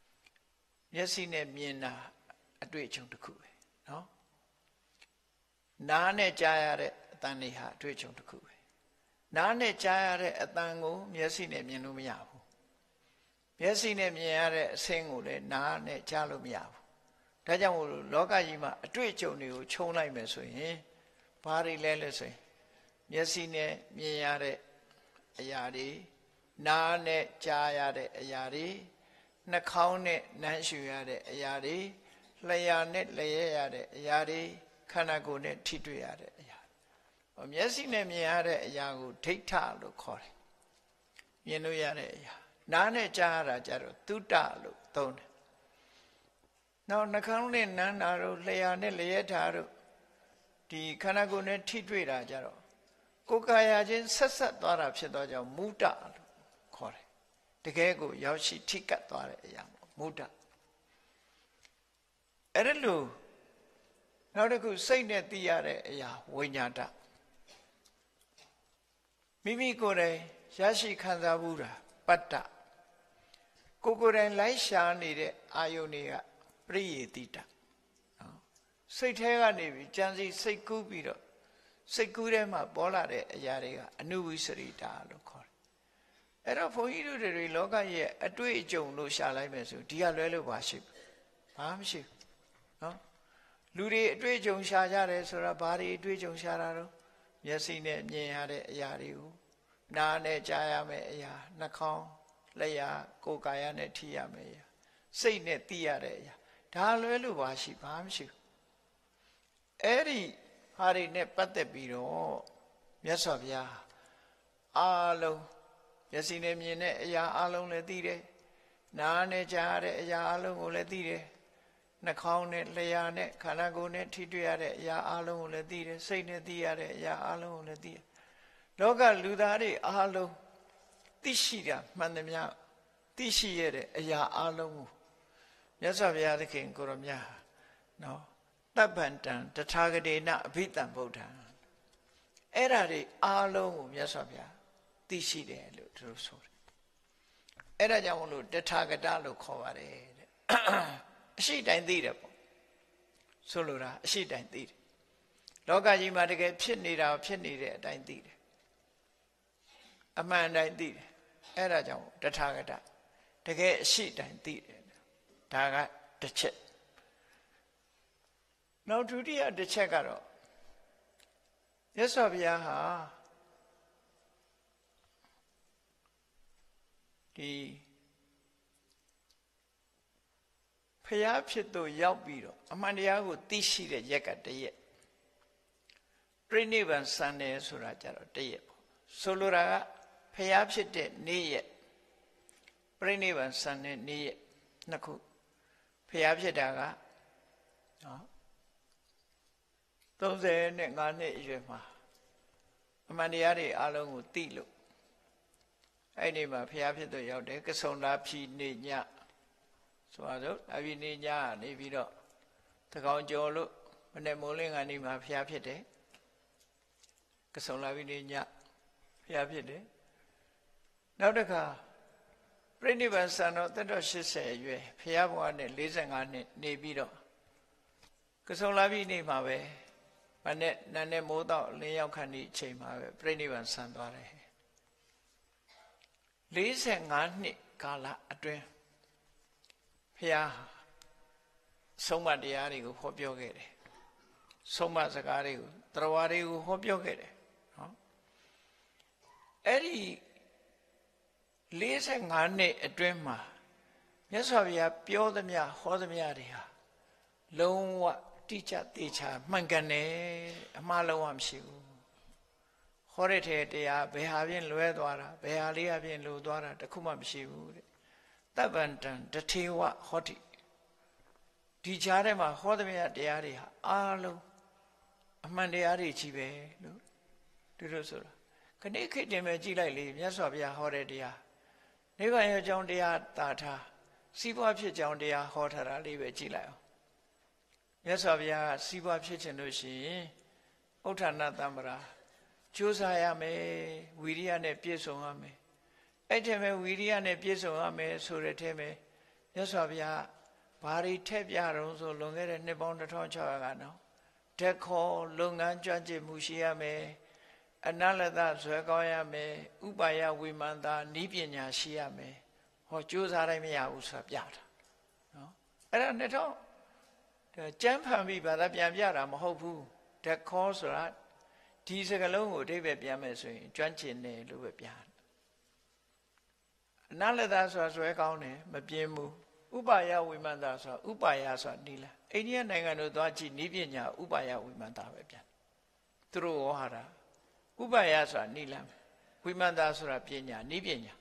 မျက်စိနဲ့မြင်တာအတွေ့အကြုံတစ်ခုပဲနော်နားနဲ့ကြားရတဲ့အတန်တွေဟာအတွေ့အကြုံတစ်ခုပဲနားနဲ့ကြားရတဲ့အတန်ကိုမျက်စိနဲ့မြင်လို့မရဘူးမျက်စိနဲ့မြင်ရတဲ့အဆင်းကိုလည်းနားနဲ့ကြားလို့မရဘူးဒါကြောင့်မို့လို့လောကကြီးမှာအတွေ့အကြုံတွေကိုခြုံလိုက်မယ်ဆိုရင်ဘာတွေလဲလို့ဆိုရင်မျက်စိနဲ့မြင်ရတဲ့အရာတွေနားနဲ့ကြားရတဲ့အရာတွေနှာခေါင်းနဲ့နမ်းရှူရတဲ့အရာတွေလျှာနဲ့လျက်ရတဲ့အရာတွေခန္ဓာကိုယ်နဲ့ထိတွေ့ရတဲ့အရာမျက်စိနဲ့မြင်ရတဲ့အရာကိုဒိဋ္ဌလို့ခေါ်တယ်မြင်လို့ရတဲ့အရာနားနဲ့ကြားရတာကြတော့သုတလို့သုံးတယ်နောက်နှာခေါင်းနဲ့နမ်းတာတို့လျှာနဲ့လျက်တာတို့ဒီခန္ဓာကိုယ်နဲ့ထိတွေ့တာကြတော့ကိုယ်ကာယချင်းဆက်ဆက်သွားတာဖြစ်သောကြောင့်မုဒ္ဒလို့ခေါ်တယ်တကယ်ကိုရောက်ရှိထိကပ်သွားတဲ့အရာပေါ့မုဒ္ဒအဲ့ဒါလို့နောက်တစ်ခုစိတ်နဲ့သိရတဲ့အရာဝိညာတမိမိကိုယ်တိုင်ရရှိခံစားမှုတာပတ္တကိုယ်တိုင်လိုက်ရှာနေတဲ့အာယုန်တွေကပရိယေတိတနော်စိတ်ထဲကနေပြီးကြံစီစိတ်ကူးပြီးတော့စိတ်ကူးထဲမှာပေါ်လာတဲ့အရာတွေကအနုဝိစရိတာလို့ခေါ်တယ်အဲ့တော့ဘုန်းကြီးတို့တွေလောကရဲ့အတွေ့အကြုံလို့ရှာလိုက်မယ်ဆိုဒီကလွဲလို့ပါရှိဘာမှမရှိဘူးနော်လူတွေအတွေ့အကြုံရှာကြတယ်ဆိုတာဘာတွေအတွေ့အကြုံရှာတာတော့မျက်စိနဲ့မြင်ရတဲ့အရာတွေကိုနားနဲ့ကြားရမယ့်အရာနှာခေါင်းလျှာကိုယ်ကာယနဲ့ထိရမယ့်အရာစိတ်နဲ့သိရတဲ့အရာဒါလွဲလို့ပါရှိဘာမှမရှိဘူးအဲ့ဒီဟာတွေနဲ့ပတ်သက်ပြီးတော့မြတ်စွာဘုရားအားလုံးမျက်စိနဲ့မြင်တဲ့အရာအားလုံးလည်းသိတယ်နားနဲ့ကြားရတဲ့အရာအားလုံးကိုလည်းသိတယ်နှာခေါင်းနဲ့လျှာနဲ့ခန္ဓာကိုယ်နဲ့ထိတွေ့ရတဲ့အရာအားလုံးကိုလည်းသိတယ်စိတ်နဲ့သိရတဲ့အရာအားလုံးကိုလည်းသိတယ်လောကလူသားတွေအားလုံးသိရှိတာမှန်သမျှသိရှိရတဲ့အရာအားလုံးကိုမြတ်စွာဘုရားသခင်ကိုရောမြတ်နော်တပ္ပန္တံတထာဂတေနအဘိတံဗုဒ္ဓံအဲ့ဓာတွေအားလုံးကိုမြတ်စွာဘုရားသိရှိတယ်လို့သူတို့ဆိုတယ်အဲ့ဒါကြောင့်မလို့တထာဂတလို့ခေါ်ပါတယ်တဲ့အရှိတိုင်းသိတယ်ပေါ့ဆိုလိုတာအရှိတိုင်းသိတယ်လောကကြီးမှာတကယ်ဖြစ်နေတာဖြစ်နေတဲ့အတိုင်းသိတယ်အမှန်တိုင်းသိတယ်အဲ့ဒါကြောင့်တထာဂတတကယ်အရှိတိုင်းသိတယ်ဒါကတစ်ချက်နောက်ဒုတိယတစ်ချက်ကတော့မြတ်စွာဘုရားဟာဒီဖျားဖြစ်သူရောက်ပြီးတော့အမှန်တရားကိုသိရှိတဲ့ရက်ကတရက်ပြိဋိဘံစံတယ်ဆိုတာကြတော့တရက်ပေါ့ဆိုလိုတာကဖျားဖြစ်တဲ့နေ့ရက်ပြိဋိဘံစံတဲ့နေ့ရက်နှစ်ခုဖျားဖြစ်တာကနော်35နှစ်အရွယ်မှာအမှန်တရားတွေအလုံးကိုသိလို့အဲ့ဒီမှာဖျားဖြစ်သူရောက်တယ်ကဆုံလာဖြီနေညဆိုတော့အဘိနေညနေပြီးတော့တကောင်ကျော်လို့မနေ့မိုးလင်းကနေမှာဖျားဖြစ်တယ်ကဆုံလာပြီးနေညဖျားဖြစ်တယ်နောက်တစ်ခါပြိဋိဘံစံတော့သက်တော်80အရွယ်ဖျားဘဝနဲ့45နှစ်နေပြီးတော့ကဆုံလာပြီးနေမှာပဲမနေ့နန်းနဲ့မိုးတော့လင်းရောက်ခန့်ဒီအချိန်မှာပဲပြိဋိဘံစံသွားတယ်45နှစ်ကာလအတွင်းဖျားဆုံးမတရားတွေကိုဟောပြောခဲ့တယ်ဆုံးမစကားတွေကိုတရားဝါတွေကိုဟောပြောခဲ့တယ်နော်အဲ့ဒီ45နှစ်အတွင်းမှာမြတ်စွာဘုရားပြောသမျှဟောသမျှတွေဟာလုံးဝတိကျသေချာမှန်ကန်တယ်အမှားလုံးဝမရှိဘူးဟောတဲ့တရားဘယ်ဟာဖြင့်လွဲသွားတာဘယ်ဟာလေးအပြင်လိုသွားတာတခုမှမရှိဘူးတဲ့တပ္ပန္တံတထေဝဟောတိဒီကြားထဲမှာဟောသမျှတရားတွေဟာအားလုံးအမှန်တရားတွေကြီးပဲလို့သူတို့ဆိုတာခဏခေတ်တင်ပဲကြည့်လိုက်လေမြတ်စွာဘုရားဟောတဲ့တရားနိဗ္ဗာန်ရဲ့အကြောင်းတရားတာထားစီးပွားဖြစ်ကြောင်းတရားဟောထားတာလေးပဲကြည့်လိုက်အောင်မြတ်စွာဘုရားစီးပွားဖြစ်ခြင်းလို့ရှိရင်ဥဋ္ဌာဏတမ္ပရာကြိုးစားရမယ်ဝီရိယနဲ့ပြည့်စုံရမယ်အဲ့ထဲမှာဝီရိယနဲ့ပြည့်စုံရမယ်ဆိုတဲ့ထဲမှာမြတ်စွာဘုရားဘာတွေထည့်ပြတော့ဆိုလွန်ခဲ့တဲ့နှစ်ပေါင်း1600ကနော်တက်ခေါ်လုပ်ငန်းကြွကျင်မှုရှိရမယ်အနလတဇွဲကောင်းရမယ်ဥပါယဝိမာန်တာနီးပညာရှိရမယ်ဟောကြိုးစားတိုင်းမရဘူးဆိုတာပြတာနော်အဲ့ဒါ2000ကျမ်းဖန်ပြီးဘာသာပြန်ပြတာမဟုတ်ဘူးတက်ခေါ်ဆိုတာဒီစကားလုံးကိုအဓိပ္ပာယ်ပြန်မယ်ဆိုရင်ကြွကျင်တယ်လို့ပဲပြတယ်အနလတဆိုတာဇွဲကောင်းတယ်မပြင်းဘူးဥပါယဝိမာန်တာဆိုတာဥပါယဆိုတာနီးလာအိန္ဒိယနိုင်ငံတို့သွားကြည့်နီးပညာဥပါယဝိမာန်တာပဲပြန်သူတို့ဟောတာဥပါယဆိုတာနီးလာဝိမာန်တာဆိုတာပညာနီးပညာ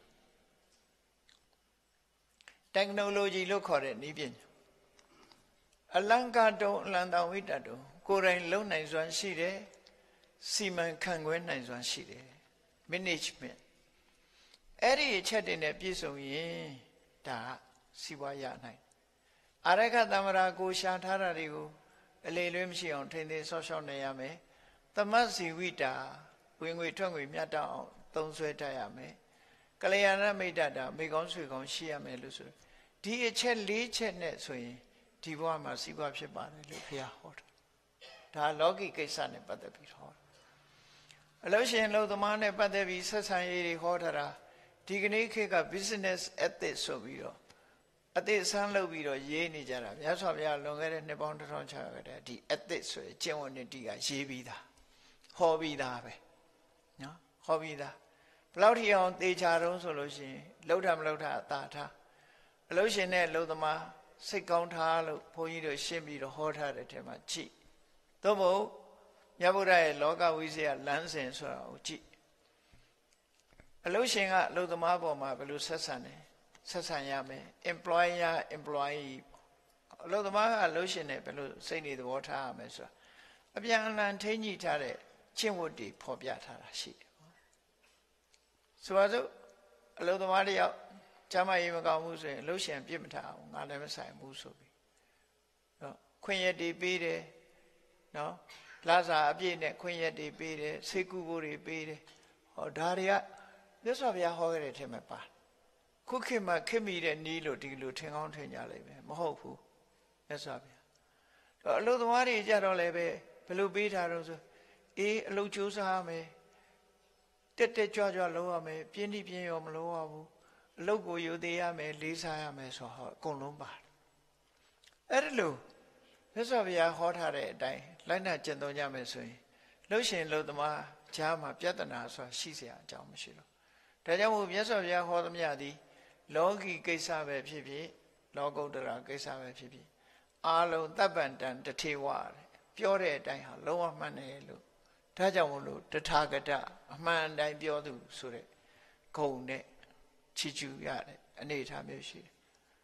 technology လို့ခေါ်တဲ့နီးပညာအလង្ကာတုံအလန္တဝိတ္တတုံကိုယ်တိုင်လုံနိုင်စွမ်းရှိတယ်စီမံခန့်ခွဲနိုင်စွမ်းရှိတယ် management အဲ့ဒီအချက်တွေနဲ့ပြည့်စုံရင်ဒါစီးပွားရနိုင်အာရခသမရာကိုရှာထားတာတွေကိုအလေလွဲမရှိအောင်ထိန်းသိမ်းဆော့ရှော့နေရမယ်သမတ်စီဝိတာဝင်ငွေထွက်ငွေမြတ်တောင်သုံးဆွဲတတ်ရမယ်ကလျာဏမိတ်တာမိကောင်းဆွေကောင်းရှိရမယ်လို့ဆိုဒီအချက်၄ချက်နဲ့ဆိုရင်ဒီဘဝမှာစီးပွားဖြစ်ပါတယ်လို့ဘုရားဟောတာဒါလောကီကိစ္စနဲ့ပတ်သက်ပြီးဟောတာအလို့ရှင်လို့သမားနဲ့ပတ်သက်ပြီးဆက်ဆံရေးတွေဟောထားတာဒီကနေ့ခေတ်က business ethics ဆိုပြီးတော့အသေးဆန်းလုပ်ပြီးတော့ရေးနေကြတာမြတ်စွာဘုရားလွန်ခဲ့တဲ့နှစ်ပေါင်း1600ကတည်းကဒီ ethics ဆိုရင်ကျင့်ဝတ်နဲ့တီးကရေးပြီးသားဟောပြီးသားပဲနော်ဟောပြီးသားဘယ်လောက်ထိအောင်သေချာတုံးဆိုလို့ရှိရင်လှုပ်တာမလှုပ်တာအသာထားအလို့ရှင်နဲ့လှုပ်သမားစိတ်ကောင်းထားလို့ဘုန်းကြီးတို့ရှင်းပြီးတော့ဟောထားတဲ့ထဲမှာကြည့်သို့မဟုတ်မြတ်ဗုဒ္ဓရဲ့လောကဝိဇ္ဇာလမ်းစဉ်ဆိုတာကိုကြည့်အလို့ရှင်ကအလို့သမားပေါ်မှာဘယ်လိုဆက်ဆံတယ်ဆက်ဆံရမယ် employer employee အလို့သမားကအလို့ရှင်နဲ့ဘယ်လိုစိတ်နေသဘောထားရမယ်ဆိုတာအပြန်အလှန်ထိန်းညှိထားတဲ့ကျင့်ဝတ်တွေဖော်ပြထားတာရှိတယ်ဆိုပါစို့အလို့သမားတယောက်ကျမ်းမာရေးမကောင်းဘူးဆိုရင်အလို့ရှင်ပြစ်မထားအောင်ငါလည်းမဆိုင်ဘူးဆိုပြီးနော်ခွင့်ရည်တည်ပေးတယ်နော်လာစာအပြည့်နဲ့ခွင့်ရည်တည်ပေးတယ်စိတ်ကူဖို့တွေပေးတယ်ဟောဒါတွေကမြတ်စွာဘုရားဟောခဲ့တဲ့ထဲမှာပါခုခေတ်မှာခေတ်မီတဲ့နီးလို့ဒီလိုထင်ကောင်းထင်ကြလိမ့်မယ်မဟုတ်ဘူးမြတ်စွာဘုရားအလုပ်သမားတွေကြတော့လည်းပဲဘယ်လိုပေးထားတော့ဆိုအေးအလုပ်ကြိုးစားရမယ်တက်တက်ကြွကြွလုပ်ရမယ်ပြင်းတိပြင်းရောမလုပ်ရဘူးအလုပ်ကိုယူသေးရမယ်လေးစားရမယ်ဆိုဟောအကုန်လုံးပါတယ်အဲ့ဒါလို့မြတ်စွာဘုရားဟောထားတဲ့အတိုင်းလိုက်နာကျင့်သုံးကြမယ်ဆိုရင်လှုပ်ရှင်လှုပ်သမားကြားမှာပြဿနာဆိုတာရှိเสียအကြောင်းမရှိတော့ဒါကြောင့်မို့မြတ်စွာဘုရားဟောသမျှသည်လောကီကိစ္စပဲဖြစ်ဖြစ်လောကုတ္တရာကိစ္စပဲဖြစ်ဖြစ်အာလုံးတပ္ပံတံတထေဝတဲ့ပြောတဲ့အတိုင်းဟာလုံးဝမှန်တယ်လို့ဒါကြောင့်မို့လို့တထာဂတအမှန်အတိုင်းပြောသူဆိုတဲ့ဂုဏ်နဲ့ချီးကျူးရတဲ့အနေအထားမျိုးရှိတယ်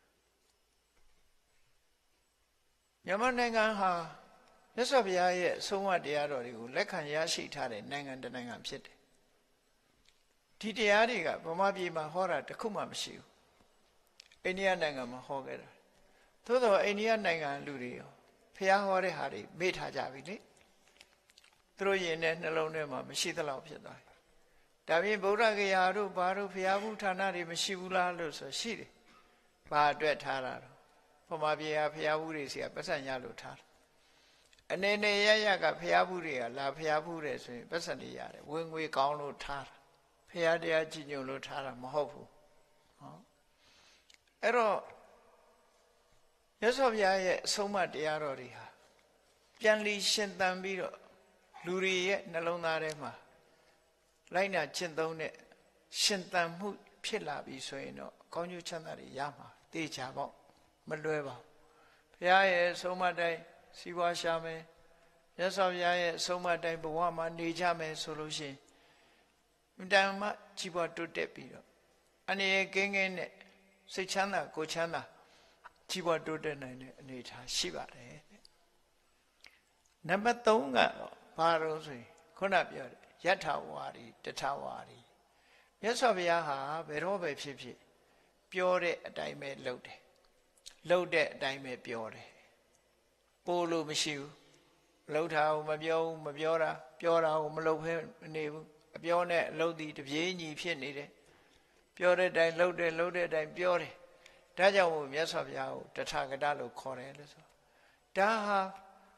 မြန်မာနိုင်ငံဟာမြတ်စွာဘုရားရဲ့အဆုံးအမတရားတော်တွေကိုလက်ခံရရှိထားတဲ့နိုင်ငံတစ်နိုင်ငံဖြစ်တယ်ဒီတရားတွေကဗမာပြည်မှာဟောတာတခုမှမရှိဘူးအိန္ဒိယနိုင်ငံမှာဟောခဲ့တာသို့သောအိန္ဒိယနိုင်ငံလူတွေရောဘုရားဟောတဲ့ဟာတွေမေ့ထားကြပြီလေသူတို့ရင်ထဲနှလုံးထဲမှာမရှိသလောက်ဖြစ်သွားတယ်ဒါပြင်ဗုဒ္ဓဂယာတို့ဘာတို့ဘုရားဘူးဌာနတွေမရှိဘူးလားလို့ဆိုရှိတယ်ဘာအတွက်ထားတာတော့ဗမာပြည်ဟာဘုရားဘူးတွေစီကပတ်စံရလို့ထားတာအနေနဲ့ရရကဘုရားဘူးတွေကလာဘုရားဘူးတယ်ဆိုရင်ပတ်စံတွေရတယ်ဝင်ငွေကောင်းလို့ထားတာဘုရားတရားကြည်ညိုလို့ထားတာမဟုတ်ဘူးဟောအဲ့တော့မြတ်စွာဘုရားရဲ့အဆုံးအမတရားတော်တွေဟာပြန်လီရှင်သန်ပြီးတော့လူတွေရဲ့နှလုံးသားထဲမှာလိုက်နာကျင့်သုံးတဲ့ရှင်သန်မှုဖြစ်လာပြီဆိုရင်တော့ကောင်းကျိုးချမ်းသာတွေရမှာသိချာပေါ့မလွဲပါဘူးဘုရားရဲ့အဆုံးအမတိုင်းစီးပွားရှာမယ်မြတ်စွာဘုရားရဲ့အဆုံးအမတိုင်းဘဝမှာနေကြမယ်ဆိုလို့ရှိရင်တန်မှကြီးပွားတိုးတက်ပြီးတော့အနေကင်းကင်းနဲ့စိတ်ချမ်းသာကိုယ်ချမ်းသာကြီးပွားတိုးတက်နိုင်တဲ့အနေအထားရှိပါတယ်နံပါတ်3ကတော့ဘာလို့ဆိုရင်ခုနပြောတယ်ယထာဝါရီတထဝါရီမြတ်စွာဘုရားဟာဘယ်တော့ပဲဖြစ်ဖြစ်ပြောတဲ့အတိုင်းပဲလုပ်တယ်လုပ်တဲ့အတိုင်းပဲပြောတယ်ပို့လို့မရှိဘူးလှုပ်တာကိုမပြောဘူးမပြောတာပြောတာကိုမလုပ်ဘဲနေဘူးအပြောနဲ့အလုပ်ဒီတပြေးညီဖြစ်နေတယ်ပြောတဲ့အတိုင်းလှုပ်တယ်လှုပ်တဲ့အတိုင်းပြောတယ်ဒါကြောင့်မို့မြတ်စွာဘုရားကိုတထာဂတလို့ခေါ်တယ်လို့ဆိုဒါဟာ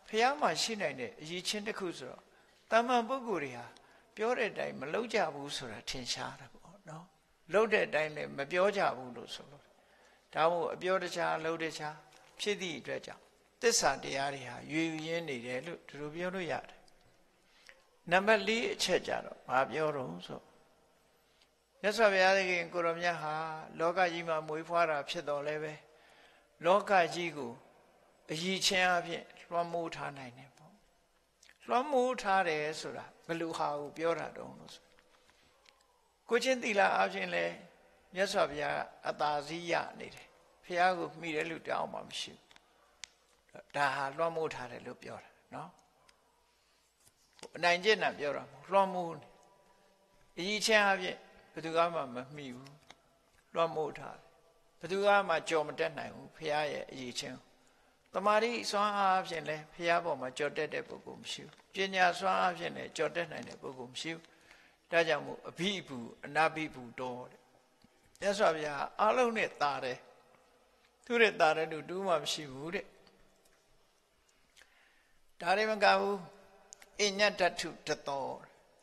ဖះမှာရှိနိုင်တဲ့အရေးချင်းတစ်ခုဆိုတော့တာမန်ပုဂ္ဂိုလ်တွေဟာပြောတဲ့အတိုင်းမလုပ်ကြဘူးဆိုတာထင်ရှားတယ်ပေါ့နော်လုပ်တဲ့အတိုင်းလည်းမပြောကြဘူးလို့ဆိုလို့ဒါမို့အပြောတခြားလုပ်တခြားဖြစ်သည့်အတွက်ကြောင့်သစ္စာတရားတွေဟာရွေရင်းနေတယ်လို့ဒီလိုပြောလို့ရတယ်နံပါတ်၄အချက်ကြတော့ဘာပြောတော့ဆိုမြတ်စွာဘုရားသခင်ကိုရောမြတ်ဟာလောကကြီးမှာမွေးဖွားတာဖြစ်တော်လဲပဲလောကကြီးကိုအည်ချင်းအဖြစ်လွှမ်းမိုးထားနိုင်တယ်ပေါ့လွှမ်းမိုးထားတယ်ဆိုတာဘယ်လိုဟာကိုပြောတာတုံးလို့ဆိုကိုချင်းသီလအဖြစ်လဲမြတ်စွာဘုရားအသာစီးရနေတယ်ဘုရားကိုမှီတယ်လို့တောင်းမှမရှိဘူးဒါဟာလွှမ်းမိုးထားတယ်လို့ပြောတာနော်အနိုင်ကျင့်တာပြောတာလွှမ်းမိုးနေအည်ချင်းအဖြစ်ဘယ်သူမှမမှီဘူးလွှမ်းမိုးထားတယ်ဘယ်သူမှကြော်မတက်နိုင်ဘူးဘုရားရဲ့အည်ချင်းတမာတိစွမ်းအားဖြင့်လည်းဘုရားပေါ်မှာကြော်တက်တဲ့ပုဂ္ဂိုလ်မရှိဘူးပညာစွမ်းအားဖြင့်လည်းကြော်တက်နိုင်တဲ့ပုဂ္ဂိုလ်မရှိဘူးဒါကြောင့်မို့အဘိဘူအနာဘိဘူတော်တဲ့မြတ်စွာဘုရားအလုံးနဲ့တာတယ်သူတဲ့တာတဲ့လူတူးမှမရှိဘူးတဲ့ဒါတွေမကဘူးအညတ္တထုတတော်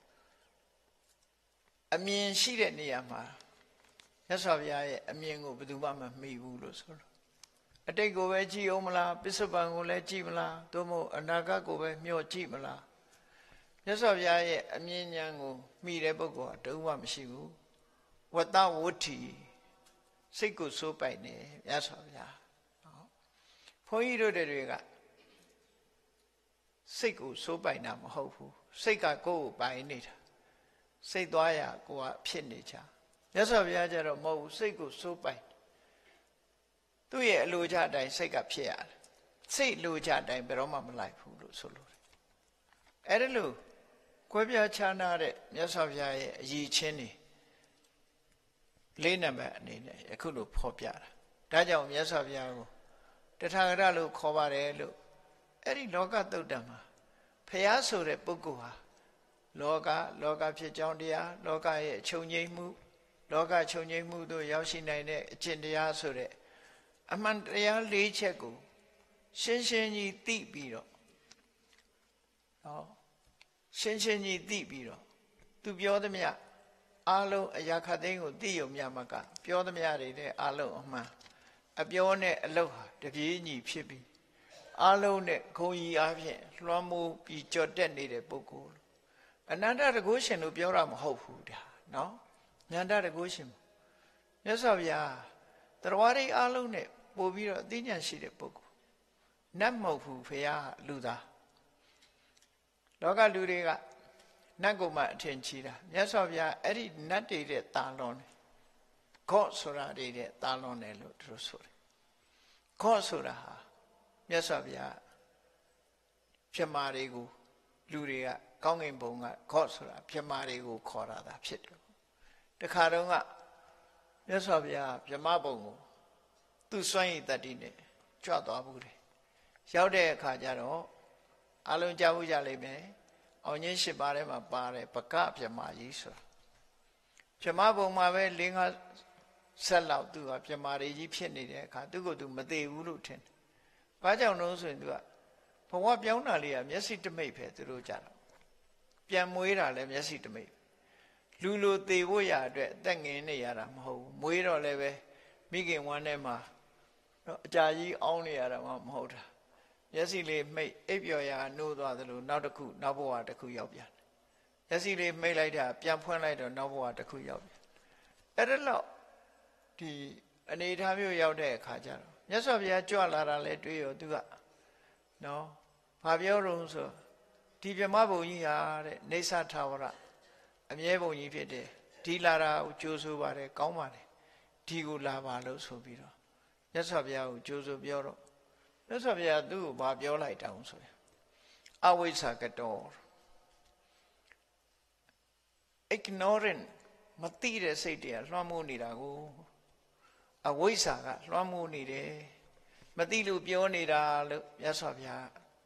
အမြင်ရှိတဲ့နေရာမှာမြတ်စွာဘုရားရဲ့အမြင်ကိုဘယ်သူမှမမှီဘူးလို့ဆိုလို့အတိတ်ကိုပဲကြည့်အောင်မလားပစ္စုပန်ကိုလည်းကြည့်မလားသို့မဟုတ်အနာဂတ်ကိုပဲမျှော်ကြည့်မလားမြတ်စွာဘုရားရဲ့အမြင်ဉာဏ်ကိုမှီတဲ့ပုဂ္ဂိုလ်ကတဦးမှမရှိဘူးဝတ္တဝဋ္ဌိစိတ်ကိုစိုးပိုက်နေမြတ်စွာဘုရားဘုန်းကြီးတို့တွေကစိတ်ကိုစိုးပိုက်တာမဟုတ်ဘူးစိတ်ကကိုယ်ကိုပိုင်နေတာစိတ်သွားရကိုယ်ကဖြစ်နေကြမြတ်စွာဘုရားကျတော့မဟုတ်ဘူးစိတ်ကိုစိုးပိုက်သူ့ရဲ့အလိုချအတိုင်းစိတ်ကဖြစ်ရတယ်စိတ်လိုချအတိုင်းဘယ်တော့မှမလိုက်ဘူးလို့ဆိုလို့အဲ့ဒါလို့ကွဲပြားခြားနားတဲ့မြတ်စွာဘုရားရဲ့အည်ချင်းတွေ၄နံပါတ်အနေနဲ့အခုလိုဖော်ပြတာဒါကြောင့်မြတ်စွာဘုရားကိုတထာဂရလို့ခေါ်ပါတယ်လို့အဲ့ဒီလောကသုတ်တံမှာဘုရားဆိုတဲ့ပုဂ္ဂိုလ်ဟာလောကဖြစ်ကြောင်းတရားလောကရဲ့ချုပ်ငြိမ်းမှုလောကချုပ်ငြိမ်းမှုတို့ရောက်ရှိနိုင်တဲ့အကျင့်တရားဆိုတဲ့အမှန်တရား၄ချက်ကိုရှင်းရှင်းကြီးသိပြီးတော့ရှင်းရှင်းကြီးသိပြီးတော့သူပြောသမျှအားလုံးအရာခတ်သိမ်းကိုသိယုံမြမကပြောသမျှတွေနဲ့အားလုံးအမှန်အပြောနဲ့အလုပ်ဟာတပြေးညီဖြစ်ပြီးအားလုံးနဲ့ဂုံကြီးအားဖြင့်လွှမ်းမိုးပြီးကြော်တက်နေတဲ့ပုဂ္ဂိုလ်အနန္တတကုရှင်လို့ပြောတာမဟုတ်ဘူးဒါနော်ဉာဏ်တကုရှင်မြတ်စွာဘုရားတရားတွေအားလုံးနဲ့ပို့ပြီးတော့အသိဉာဏ်ရှိတဲ့ပုဂ္ဂိုလ်နတ်မဟုတ်ဘူးဘုရားလူသားလောကလူတွေကနတ်ကိုမှအထင်ကြီးတာမြတ်စွာဘုရားအဲ့ဒီနတ်တွေတဲ့တာလွန်တယ်ခော့ဆိုတာတွေတဲ့တာလွန်တယ်လို့သူတို့ဆိုတယ်ခော့ဆိုတာဟာမြတ်စွာဘုရားပြမာတွေကိုလူတွေကကောင်းကင်ဘုံကခော့ဆိုတာပြမာတွေကိုခေါ်တာသာဖြစ်တယ်တခါတုန်းကမြတ်စွာဘုရားပြမဘုံကိုသူ့စွန့်ရည်တတ္တိနဲ့ကြွသွားဘူးတယ်ရောက်တဲ့အခါကျတော့အလုံးကြားဖို့ကြလိမ့်မယ်အောင်ကြီး၈ပါးထဲမှာပါတယ်ပကပြမကြီးဆိုတာပြမဘုံမှာပဲ၄-၅ဆက်လောက်သူကပြမတွေကြီးဖြစ်နေတဲ့အခါသူ့ကိုယ်သူမသေးဘူးလို့ထင်တယ်။ဘာကြောင့်လို့ဆိုရင်သူကဘဝပြောင်းတာလေးကမျက်စိတမိတ်ပဲသူတို့ကြတော့ပြန်မွေးတာလည်းမျက်စိတမိတ်လူလိုသေဖို့ရအတွက်အသက်ငင်နေရတာမဟုတ်ဘူးမွေးတော့လည်းပဲမိခင်ဝမ်းထဲမှာအကြာကြီးအောင်းနေရတာမှမဟုတ်တာမျက်စိလေးမိတ်အိပ်ပျော်ရာနှိုးသွားသလိုနောက်တစ်ခုနောက်ဘဝတစ်ခုရောက်ပြန်မျက်စိလေးမိတ်လိုက်တာပြန်ဖွင့်လိုက်တော့နောက်ဘဝတစ်ခုရောက်ပြန်အဲ့ဒါတော့ဒီအနေထားမျိုးရောက်တဲ့အခါကျတော့မြတ်စွာဘုရားကြွလာတာလဲတွေးရောသူကနော်ဘာပြောတော့ဆိုဒီဗြဟ္မဘုံကြီးဟာတဲ့နေသထာဝရအမြဲဘုံကြီးဖြစ်တယ်ဒီလာတာကိုကြိုးဆိုပါတယ်ကောင်းပါတယ်ဒီကိုလာပါလို့ဆိုပြီးတော့မြတ်စွာဘုရားကိုကြိုးဆိုပြောတော့မြတ်စွာဘုရားသူ့ကိုဘာပြောလိုက်တောင်ဆိုရင်အဝိဇ္ဇကတော ignorant မသိတဲ့စိတ်တွေကလွှမ်းမိုးနေတာကိုအဝိဇ္ဇာကလွှမ်းမိုးနေတယ်မသိလို့ပြောနေတာလို့မြတ်စွာဘုရား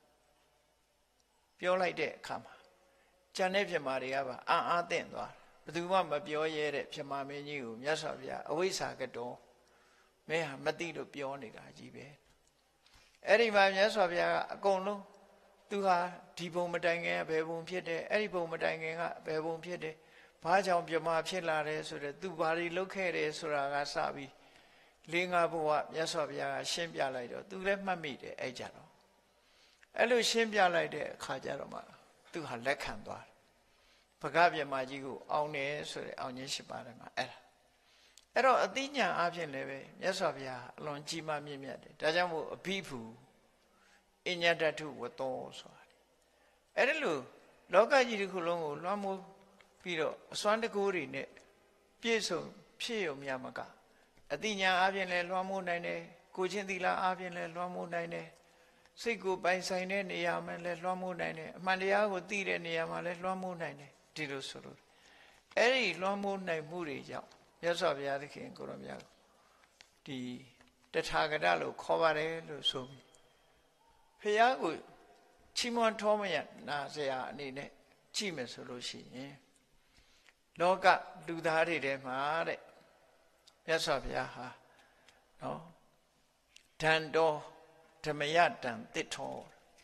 ပြောလိုက်တဲ့အခါမှာကျန်တဲ့ပြမာတွေကပါအာသင့်သွားဘယ်သူမှမပြောရဲတဲ့ပြမာမင်းကြီးကိုမြတ်စွာဘုရားအဝိဇ္ဇာကတောမင်းဟာမသိလို့ပြောနေတာကြီးပဲအဲ့ဒီမှာမြတ်စွာဘုရားကအကုန်လုံးသူဟာဒီဘုံမတိုင်ခင်ကဘယ်ဘုံဖြစ်တယ်အဲ့ဒီဘုံမတိုင်ခင်ကဘယ်ဘုံဖြစ်တယ်ဘာကြောင့်ပြမဖြစ်လာတယ်ဆိုတော့သူဘာတွေလုပ်ခဲ့တယ်ဆိုတာကစပြီး၄-၅ဘဝမြတ်စွာဘုရားကရှင်းပြလိုက်တော့သူလည်းမှတ်မိတယ်အဲ့ကြတော့အဲ့လိုရှင်းပြလိုက်တဲ့အခါကျတော့မှသူဟာလက်ခံသွားတယ်ဘဂဗြဟ္မာကြီးကိုအောင်တယ်ဆိုတဲ့အောင်ခြင်း၈ပါးထဲမှာအဲ့တော့အသိဉာဏ်အဖြစ်လည်းပဲမြတ်စွာဘုရားအလွန်ကြီးမားမြင့်မြတ်တယ်ဒါကြောင့်မို့အဘိဓုအညတ္ထုဝတ္တောဆိုတာအဲ့ဒါလို့လောကကြီးတစ်ခုလုံးကိုလွှမ်းမိုးပြီးတော့အစွမ်းတကူတွေနဲ့ပြည့်စုံဖြစ်ရုံများမကအသိဉာဏ်အပြင်လည်းလွှမ်းမိုးနိုင်တယ်ကိုချင်းသီလအပြင်လည်းလွှမ်းမိုးနိုင်တယ်စိတ်ကိုပိုင်ဆိုင်တဲ့နေရာမှာလည်းလွှမ်းမိုးနိုင်တယ်အမှန်တရားကိုသိတဲ့နေရာမှာလည်းလွှမ်းမိုးနိုင်တယ်ဒီလိုဆိုလို့အဲ့ဒီလွှမ်းမိုးနိုင်မှုတွေကြောင့်မြတ်စွာဘုရားသခင်ကိုရောမြတ်ဒီတထာဂတလို့ခေါ်ပါတယ်လို့ဆိုပြီးဘုရားကိုချီးမွမ်းထောမရနာစရာအနေနဲ့ကြည့်မယ်ဆိုလို့ရှိရင်လောကလူသားတွေထဲမှာတဲ့မြတ်စွာဘုရားဟာနော်ဓမ္တောဓမ္မယတံတစ်ထော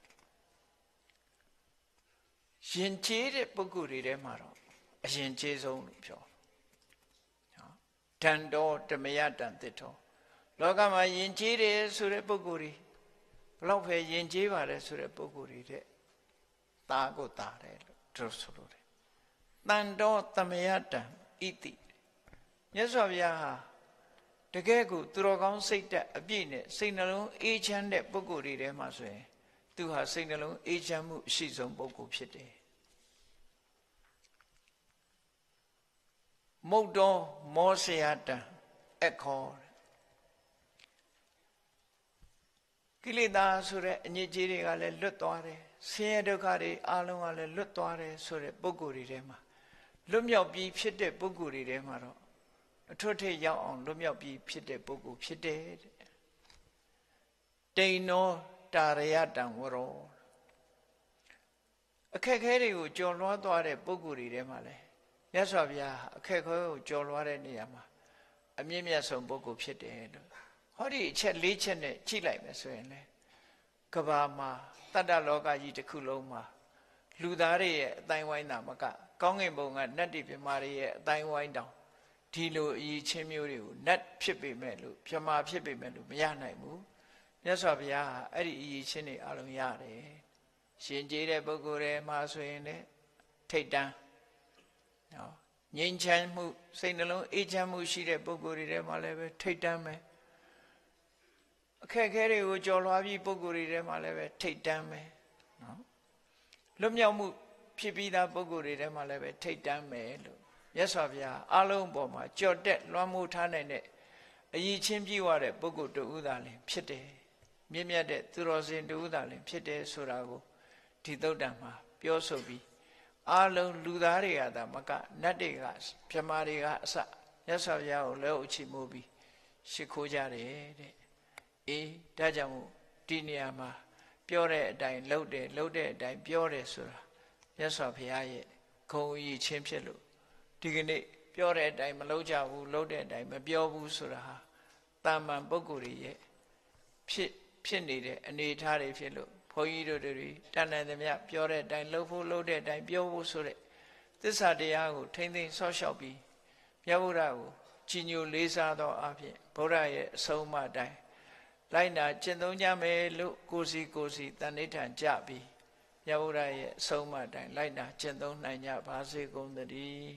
ယဉ်ကျေးတဲ့ပုဂ္ဂိုလ်တွေထဲမှာတော့အယဉ်ကျေးဆုံးလို့ပြောနော်ဓမ္တောဓမ္မယတံတစ်ထောလောကမှာယဉ်ကျေးတယ်ဆိုတဲ့ပုဂ္ဂိုလ်တွေဘလောက်ပဲယဉ်ကျေးပါတယ်ဆိုတဲ့ပုဂ္ဂိုလ်တွေတဲ့တာကိုတာတယ်လို့တို့ဆိုလို့တယ်တန်တော်သမယတံဣတိမြတ်စွာဘုရားဟာတကယ်ကိုသူတော်ကောင်းစိတ်တက်အပြည့်နဲ့စိတ်နှလုံးအေးချမ်းတဲ့ပုဂ္ဂိုလ်တွေထဲမှာဆိုရင်သူဟာစိတ်နှလုံးအေးချမ်းမှုအရှိဆုံးပုဂ္ဂိုလ်ဖြစ်တယ်မုတ်တော်မောစယတံအခောကိလေသာဆိုတဲ့အညစ်အကြေးတွေကလည်းလွတ်သွားတယ်ဆင်းရဲဒုက္ခတွေအလုံးကလည်းလွတ်သွားတယ်ဆိုတဲ့ပုဂ္ဂိုလ်တွေထဲမှာလွတ်မြောက်ပြီးဖြစ်တဲ့ပုဂ္ဂိုလ်တွေထဲမှာတော့အထွတ်ထိပ်ရောက်အောင်လွတ်မြောက်ပြီးဖြစ်တဲ့ပုဂ္ဂိုလ်ဖြစ်တယ်တိန်နောတာရယတံဝရောအခက်ခဲတွေကိုကျော်လွှားသွားတဲ့ပုဂ္ဂိုလ်တွေထဲမှာလည်းမြတ်စွာဘုရားအခက်ခဲကိုကျော်လွှားတဲ့နေရာမှာအမြင့်မြတ်ဆုံးပုဂ္ဂိုလ်ဖြစ်တယ်လို့ဟောဒီအချက်၄ချက်နဲ့ကြည့်လိုက်မယ်ဆိုရင်လေကဘာမှာတတ္တလောကကြီးတစ်ခုလုံးမှာလူသားတွေရဲ့အတိုင်းဝိုင်းတာမကကောင်းကင်ဘုံကနတ်တိပြမာတွေရဲ့အတိုင်းဝိုင်းတောင်ဒီလိုအရေးချင်းမျိုးတွေကိုနတ်ဖြစ်ပေမဲ့လို့ပြမာဖြစ်ပေမဲ့လို့မရနိုင်ဘူးမြတ်စွာဘုရားဟာအဲ့ဒီအရေးချင်းတွေအလုံးရတယ်ရှင်ကျေးတဲ့ပုဂ္ဂိုလ်တွေမှာဆိုရင်လည်းထိတ်တန်းနော်ငြိမ်းချမ်းမှုစိတ်နှလုံးအေးချမ်းမှုရှိတဲ့ပုဂ္ဂိုလ်တွေထဲမှာလည်းပဲထိတ်တန်းပဲအခက်အခဲတွေကိုကြော်လွှားပြီးပုဂ္ဂိုလ်တွေထဲမှာလည်းပဲထိတ်တန်းပဲနော်လွတ်မြောက်မှုဖြစ်ပြီးသားပုဂ္ဂိုလ်တွေထဲမှာလည်းပဲထိတ်တန်းမယ်လို့မြတ်စွာဘုရားအလုံးပေါ်မှာကြော်တက်လွှမ်းမိုးထားနိုင်တဲ့အရေးချင်းပြည့်ဝတဲ့ပုဂ္ဂိုလ်တူဦးသာလင်ဖြစ်တယ်မြင့်မြတ်တဲ့သူတော်စင်တူဦးသာလင်ဖြစ်တယ်ဆိုတာကိုဒီသုတ်တံမှာပြောဆိုပြီးအလုံးလူသားတွေကသာမကနတ်တွေကပြမာတွေကအစမြတ်စွာဘုရားကိုလက်ဥချိမိုးပြီးရှိခိုးကြတယ်တဲ့ဒါကြောင့်ဒီနေရာမှာပြောတဲ့အတိုင်းလုပ်တဲ့အတိုင်းပြောတယ်ဆိုတာမြတ်စွာဘုရားရဲ့ဂုဏ်အရေးချင်းဖြစ်လို့ဒီကနေ့ပြောတဲ့အတိုင်းမလုပ်ကြဘူးလုပ်တဲ့အတိုင်းမပြောဘူးဆိုတာဟာတာမန်ပုဂ္ဂိုလ်တွေရဲ့ဖြစ်နေတဲ့အနေအထားတွေဖြစ်လို့ဘုန်းကြီးတို့တွေတဏ္ဍာသမျှပြောတဲ့အတိုင်းလုပ်တဲ့အတိုင်းပြောဖို့ဆိုတဲ့သစ္စာတရားကိုထိမ့်သိမ်းဆော့ရှောက်ပြီးမြတ်ဗုဒ္ဓကိုကြီးညိုလေးစားသောအဖြစ်ဗုဒ္ဓရဲ့အဆုံးအမတိုင်းလိုက်နာကျင့်သုံးကြမယ်လို့ကိုစီတန်ဋိဌာန်ကြပြီးမြတ်ဗုဒ္ဓရဲ့အဆုံးအမတိုင်းလိုက်နာကျင့်သုံးနိုင်ကြပါစေကုန်သတည်း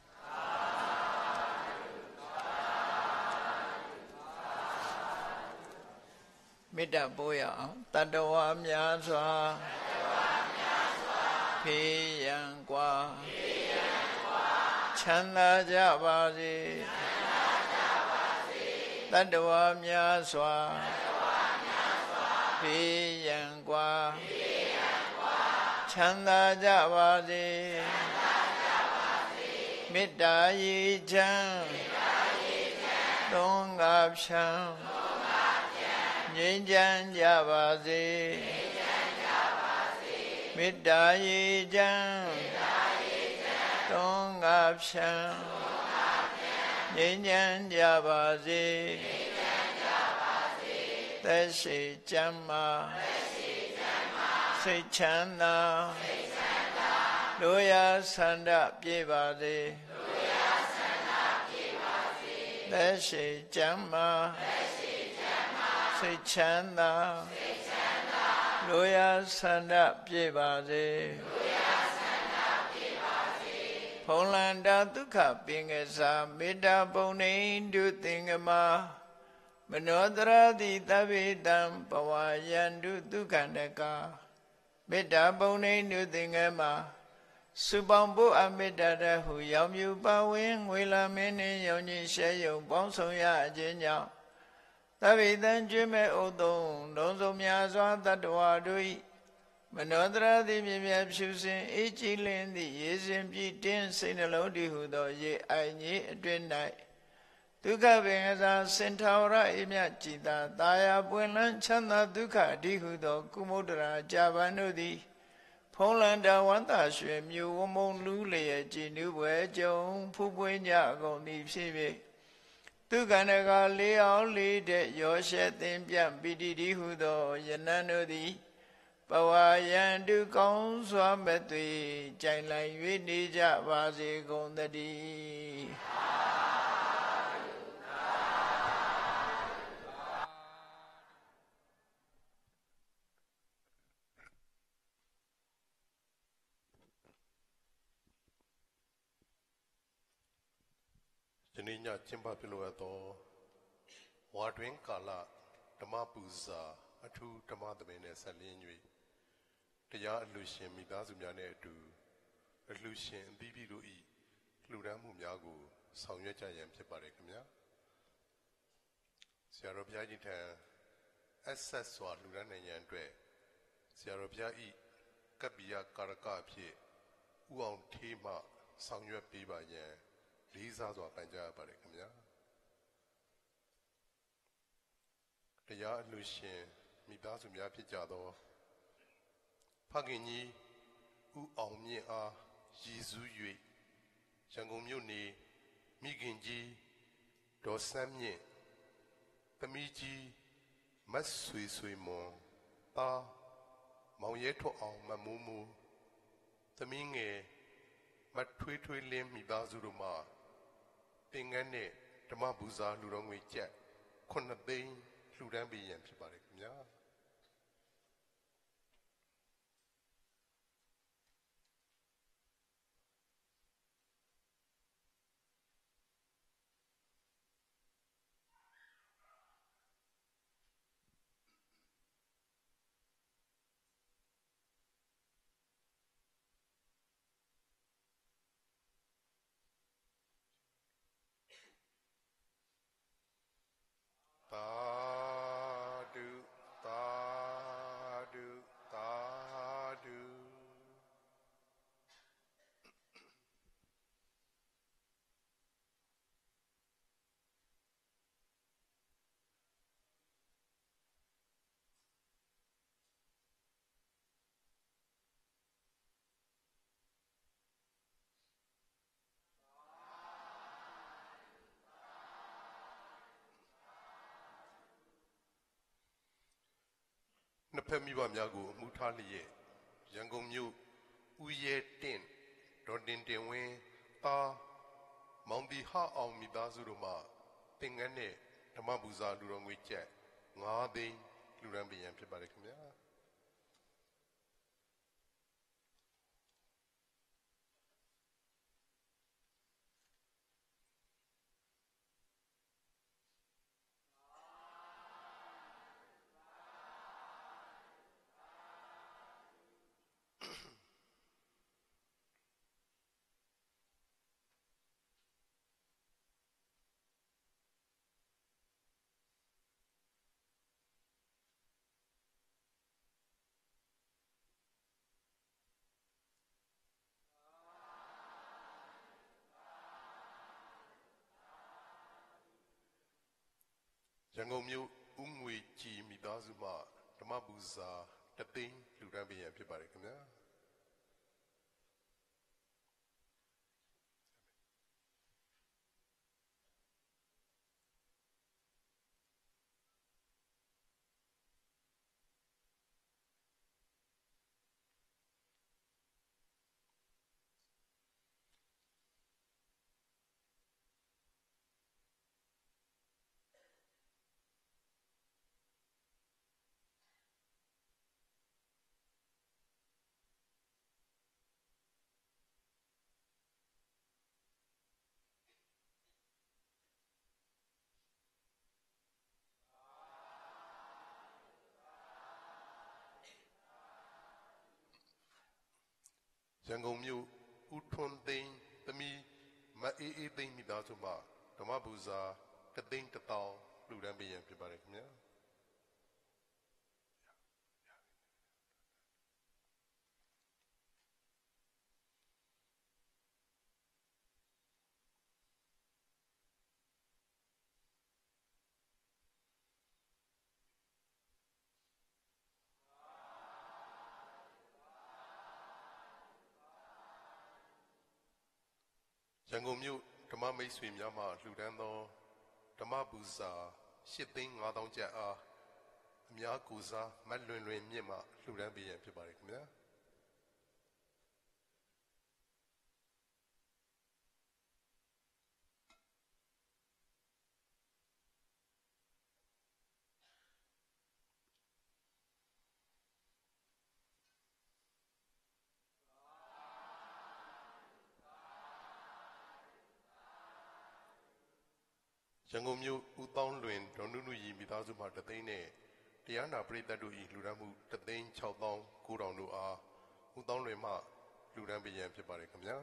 မေတ္တာပို့ရအောင်တတ္တဝါများစွာဖေးရန်กว่าချမ်းသာကြပါစေတတ္တဝါများစွာဖေးရန်กว่าချမ်းသာကြပါစေမေတ္တာရေချမ်းသုံးငါဖြံငြိမ်းချမ်းကြပါစေမေတ္တာရေချမ်းသုံးငါဖြံငြိမ်းချမ်းကြပါစေသက်ရှိချမ်းမာဆစိတ်ချမ်းသာလိုရာဆန္ဒပြေပါစေသက်ရှိကျမ်းမာစိတ်ချမ်းသာလိုရာဆန္ဒပြေပါစေဖုံးလန္တာဒုက္ခပင်ကစားမေတ္တာပုံနေတုသင်္ကမမနောတရတိသဗ္ဗေတံဘဝယန္တုဒုက္ခန္တကမေတ္တာပုံနေတုသင်္ကမစုပေါင်းဖို့အမေတ္တာတဟုရောင်မြူပါဝင်ငွေလာမင်းနှင့်ရောင်ကြီးရှဲယုံပေါင်းဆောင်ရအခြင်းကြောင့်သဗ္ဗေတံကျွေးမဲ့ဥသုံးလုံးစုံများစွာတတ္တဝါတို့၏မနောတရသည်မြင်မြဖြူစင်အေးကြည်လင်းသည့်ရေစင်ပြည့်တင်းစိတ်နှလုံးတည်ဟုသောရေအိုင်ကြီးအတွင်၌ဒုက္ခပင်ကစားစင်ထာဝရအေးမြကြည်သာတာယာပွင့်လန်းချမ်းသာဒုက္ခအဓိဟုသောကုမုဒ္ဒရာကြာပန်တို့သည်ဖုံးလန္တာဝန္တာရွှေမြူဝမုံလူလျက်ကြည်နူးပွဲကြုံဖူးပွေးကြအကုန်သည်ဖြစ်၍ဒုက္ခန္တကလေးအောင်လေးတဲ့ရောရှက်သင်ပြပိတိတိဟုသောယနံတို့သည်ဘဝယန္တုကောင်းစွာမဲ့သွေကြိုင်လိုက်၍နေကြပါစေကုန်သတည်းယနေ့ညကျင်းပပြုလုပ်ရသောဝါတွင်ကာလဓမ္မပူဇာအထူးဓမ္မသဘင်နဲ့ဆက်လင်း၍တရားအလှရှင်မိသားစုများနဲ့အတူအလှရှင်အသီးသီးတို့၏လှူဒါန်းမှုများကိုဆောင်ရွက်ကြရန်ဖြစ်ပါတယ်ခင်ဗျာဆရာတော်ဘုရားကြီးထံအဆက်စွာလှူဒါန်းနိုင်ရန်အတွက်ဆရာတော်ဘုရား၏ကပ္ပိယကာရကအဖြစ်ဥအောင်ထေးမှဆောင်ရွက်ပေးပါရန်လေးစားစွာပန်ကြားရပါတယ်ခင်ဗျာတရားအလှရှင်မိသားစုများဖြစ်ကြသောဖခင်ကြီးဦးအောင်မြင့်အားရည်စူး၍ရန်ကုန်မြို့နေမိခင်ကြီးဒေါ်စန်းမြင့်သမီးကြီးမတ်ဆွေဆွေမွန်သားမောင်ရဲထွတ်အောင်မမိုးမိုးသမီးငယ်မတ်ထွေးထွေးလင်းမိသားစုတို့မှသင်္ကန်းနဲ့ဓမ္မပူဇာလှူတော်ငွေကျပ်9သိန်းလှူဒန်းပေးရန်ဖြစ်ပါတယ်ခင်ဗျာနှစ်ဖက်မိဘများကိုအမှုထားလျက်ရန်ကုန်မြို့ဦးရဲတင့်ဒေါ်တင်တင်ဝင်းသားမောင်တီဟအောင်မိသားစုတို့မှသင်္ကန်းနဲ့ဓမ္မပူဇာလူတော်ငွေကျပ်9သိန်းလူရန်ပေးရန်ဖြစ်ပါတယ်ခင်ဗျာရန်ကုန်မြို့ဦးငွေကြည်မိသားစုမှဓမ္မပူဇာ1သိန်းလှူဒါန်းပေးရန်ဖြစ်ပါတယ်ခင်ဗျာရန်ကုန်မြို့ဦးထွန်းသိန်းသမီးမအေးအေးသိန်းမိသားစုမှဓမ္မပူဇာကသိန်း1000လှူဒန်းပေးရန်ဖြစ်ပါတယ်ခင်ဗျာရန်ကုန်မြို့ဓမ္မမိတ်ဆွေများမှလှူဒန်းသောဓမ္မပူဇာ8,500,000 ကျပ်အားအများကိုစားမတ်လွင်လွင်မြင့်မှလှူဒန်းပေးရန်ဖြစ်ပါတယ်ခင်ဗျာရန်ကုန်မြို့ဦးတောင်းလွင်ဒေါ်နုနုရီမိသားစုမှတသိန်းနဲ့တရားနာပရိသတ်တို့၏လှူဒန်းမှု1,6၉,000တို့အားဦးတောင်းလွင်မှလှူဒန်းပေးရန်ဖြစ်ပါတယ်ခင်ဗျာ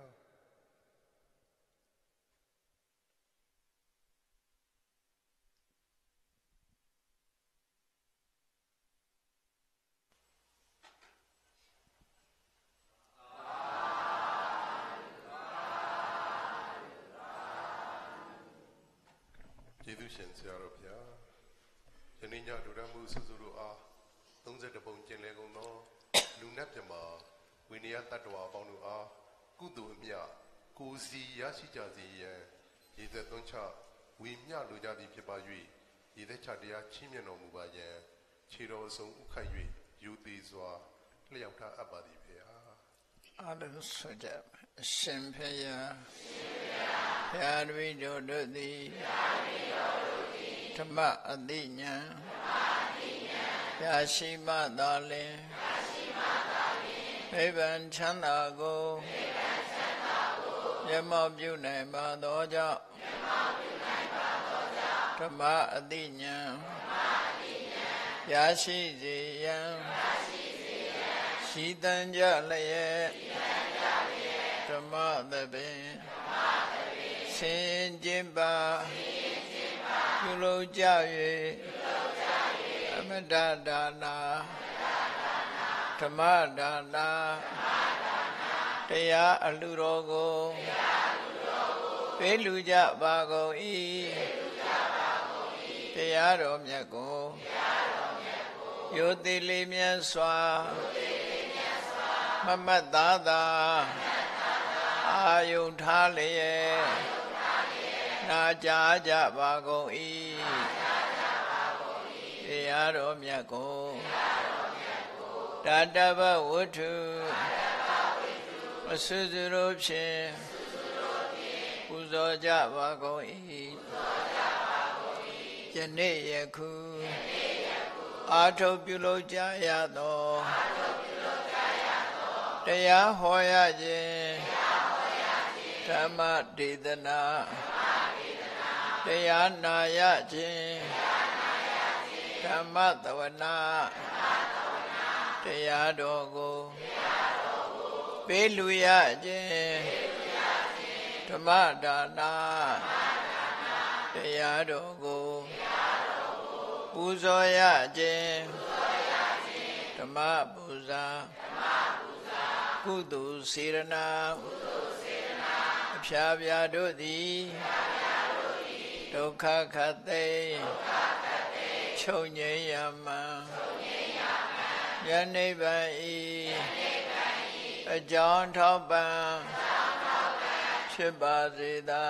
ကျေးဇူးရှင်ဆရာတော်ဗျာယနေ့ညလူရမှုစုစုတို့အား31ပုံကျင်လဲကုန်သောလူနတ်ပြမဝိနည်းတတ္တဝါအပေါင်းတို့အားကုသိုလ်အမြကိုစီရရှိကြစေရန်ရည်သက်သွန်းချဝေမျှလိုကြသည်ဖြစ်ပါ၍ရည်သက်ချတရားချီးမြှင့်တော်မူပါရန်ခြေတော်ဆုံးဥခိုက်၍ယူသေးစွာလျှောက်ထားအပ်ပါသည်ဖေဟာအားလုံးဆိုကြအရှင်ဖေယဘုရားတပည့်တော်တို့သည်ဓမ္မအသိဉာဏ်ရရှိမှသာလျှင်နိဗ္ဗာန်ချမ်းသာကိုမျက်မှောက်ပြုနိုင်ပါသောကြောင့်ဓမ္မအသိဉာဏ်ရရှိစေရန်ရှိတန်ကြလျက်ဓမ္မသဘင်ဆင်ကျင်ပါပြုလုပ်ကြ၍အမတဒါနာဓမ္မဒါနာတရားအလှတော်ကိုပေးလူကြပါကုန်၏တရားတော်မြတ်ကိုရိုသေလေးမြတ်စွာမမတ်သားသာအာယုန်ထားလျက်နာကြားကြပါကုန်၏တရားတော်မြတ်ကိုတတဗ္ဗဝတ္ထုမဆွစုတို့ဖြင့်ပူဇော်ကြပါကုန်၏ယနေ့ယခုအာထုပ်ပြုလုပ်ကြရသောတရားဟောရခြင်းဓမ္မဒေသနာတရားနာရခြင်းဓမ္မသဝနာတရားတော်ကိုပေးလူရခြင်းဓမ္မဒါနာတရားတော်ကိုပူဇော်ရခြင်းဓမ္မပူဇာကုသိုလ်စေရနာအဖျားပြားတို့သည်ဒုက္ခခတ်သိချုပ်ငြိမ်းရမှန်ယနိဗ္ဗာန်ဤအကြောင်းထောက်ပံ့ဖြစ်ပါစေသာ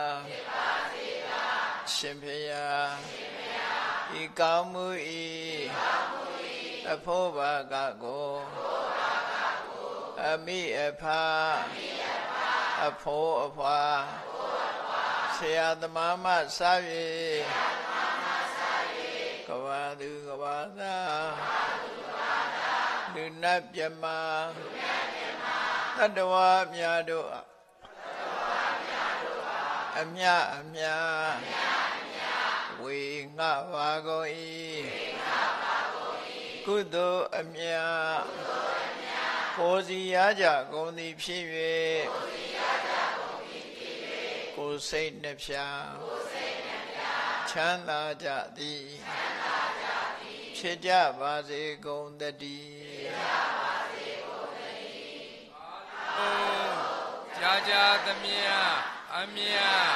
ရှင်ဖေယဤကောင်းမှုဤအဖို့ဘာကကိုအမိအဖအဖိုးအဖွာဆရာသမားမှစ၍ကဘာသူကဘာသာလူနတ်မြမတတ္တဝါများတို့အမြအမြဝေငှပါကုန်၏ကုသိုလ်အမြရကိုယ်စီရကြကုန်သည်ဖြစ်၍ကိုယ်စိတ်နှဖျားချမ်းသာကြသည်ဖြစ်ကြပါစေကုန်သတည်းကြာကြာသမျှအမြ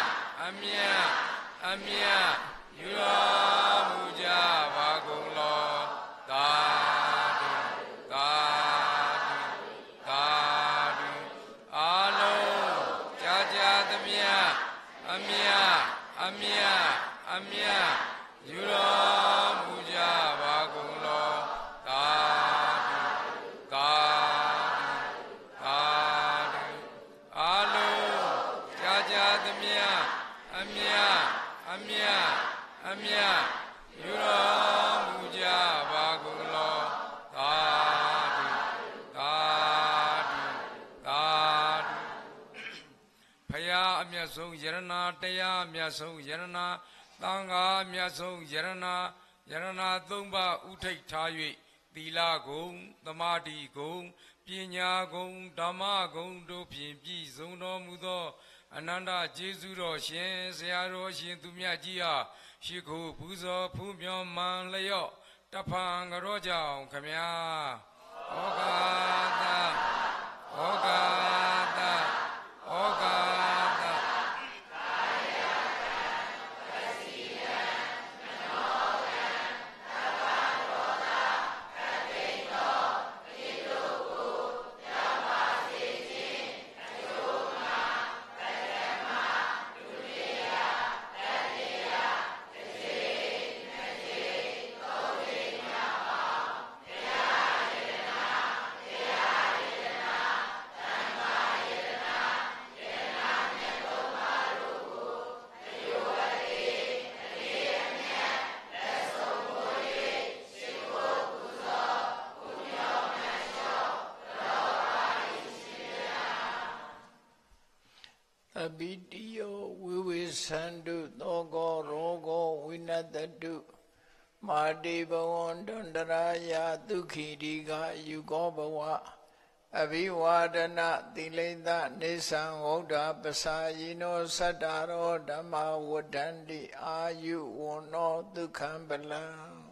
ယူတော်မူကြပါကုန်လောသာဓုသာဓုသာဓုအာလုံးကြာကြာသမျှအမြယူတော်မူကြပါကုန်လောသာဓုသာဓုသာဓုအာလုံးကြာကြာသမျှအမြယူတော်မူကြပါကုန်လောသာဓုသာဓုသာဓုဖယားအမြတ်ဆုံးယရနာတရားအမြတ်ဆုံးယရနာသံဃာအမြတ်ဆုံးယရနာသုံးပါးဥထိတ်ထား၍သီလဂုဏ်သမာဓိဂုဏ်ပညာဂုဏ်ဓမ္မဂုဏ်တို့ဖြင့်ပြည့်စုံတော်မူသောအနန္တကျေးဇူးတော်ရှင်ဆရာတော်ရှင်သူမြတ်ကြီးအားရှိခိုးပူဇော်ဖူးမြော်မှန်လျော့တဖန်ကြောကြောင့်ခမညာဩကာသဩကာသဩကာသအဘိတိယောဝိဝေသန္တုသောကောရောဂောဝိနတတုမာတိဘဝန္တန္တရာယဒုက္ခိတိကယူကောဘဝအဘိဝါဒနာတိလိသနေသံဝௌဒ္ဓပစာယိနောသတ္တရောဓမ္မဝဋ္ဌန္တိအာယုဝန္နောဒုက္ခံပလံ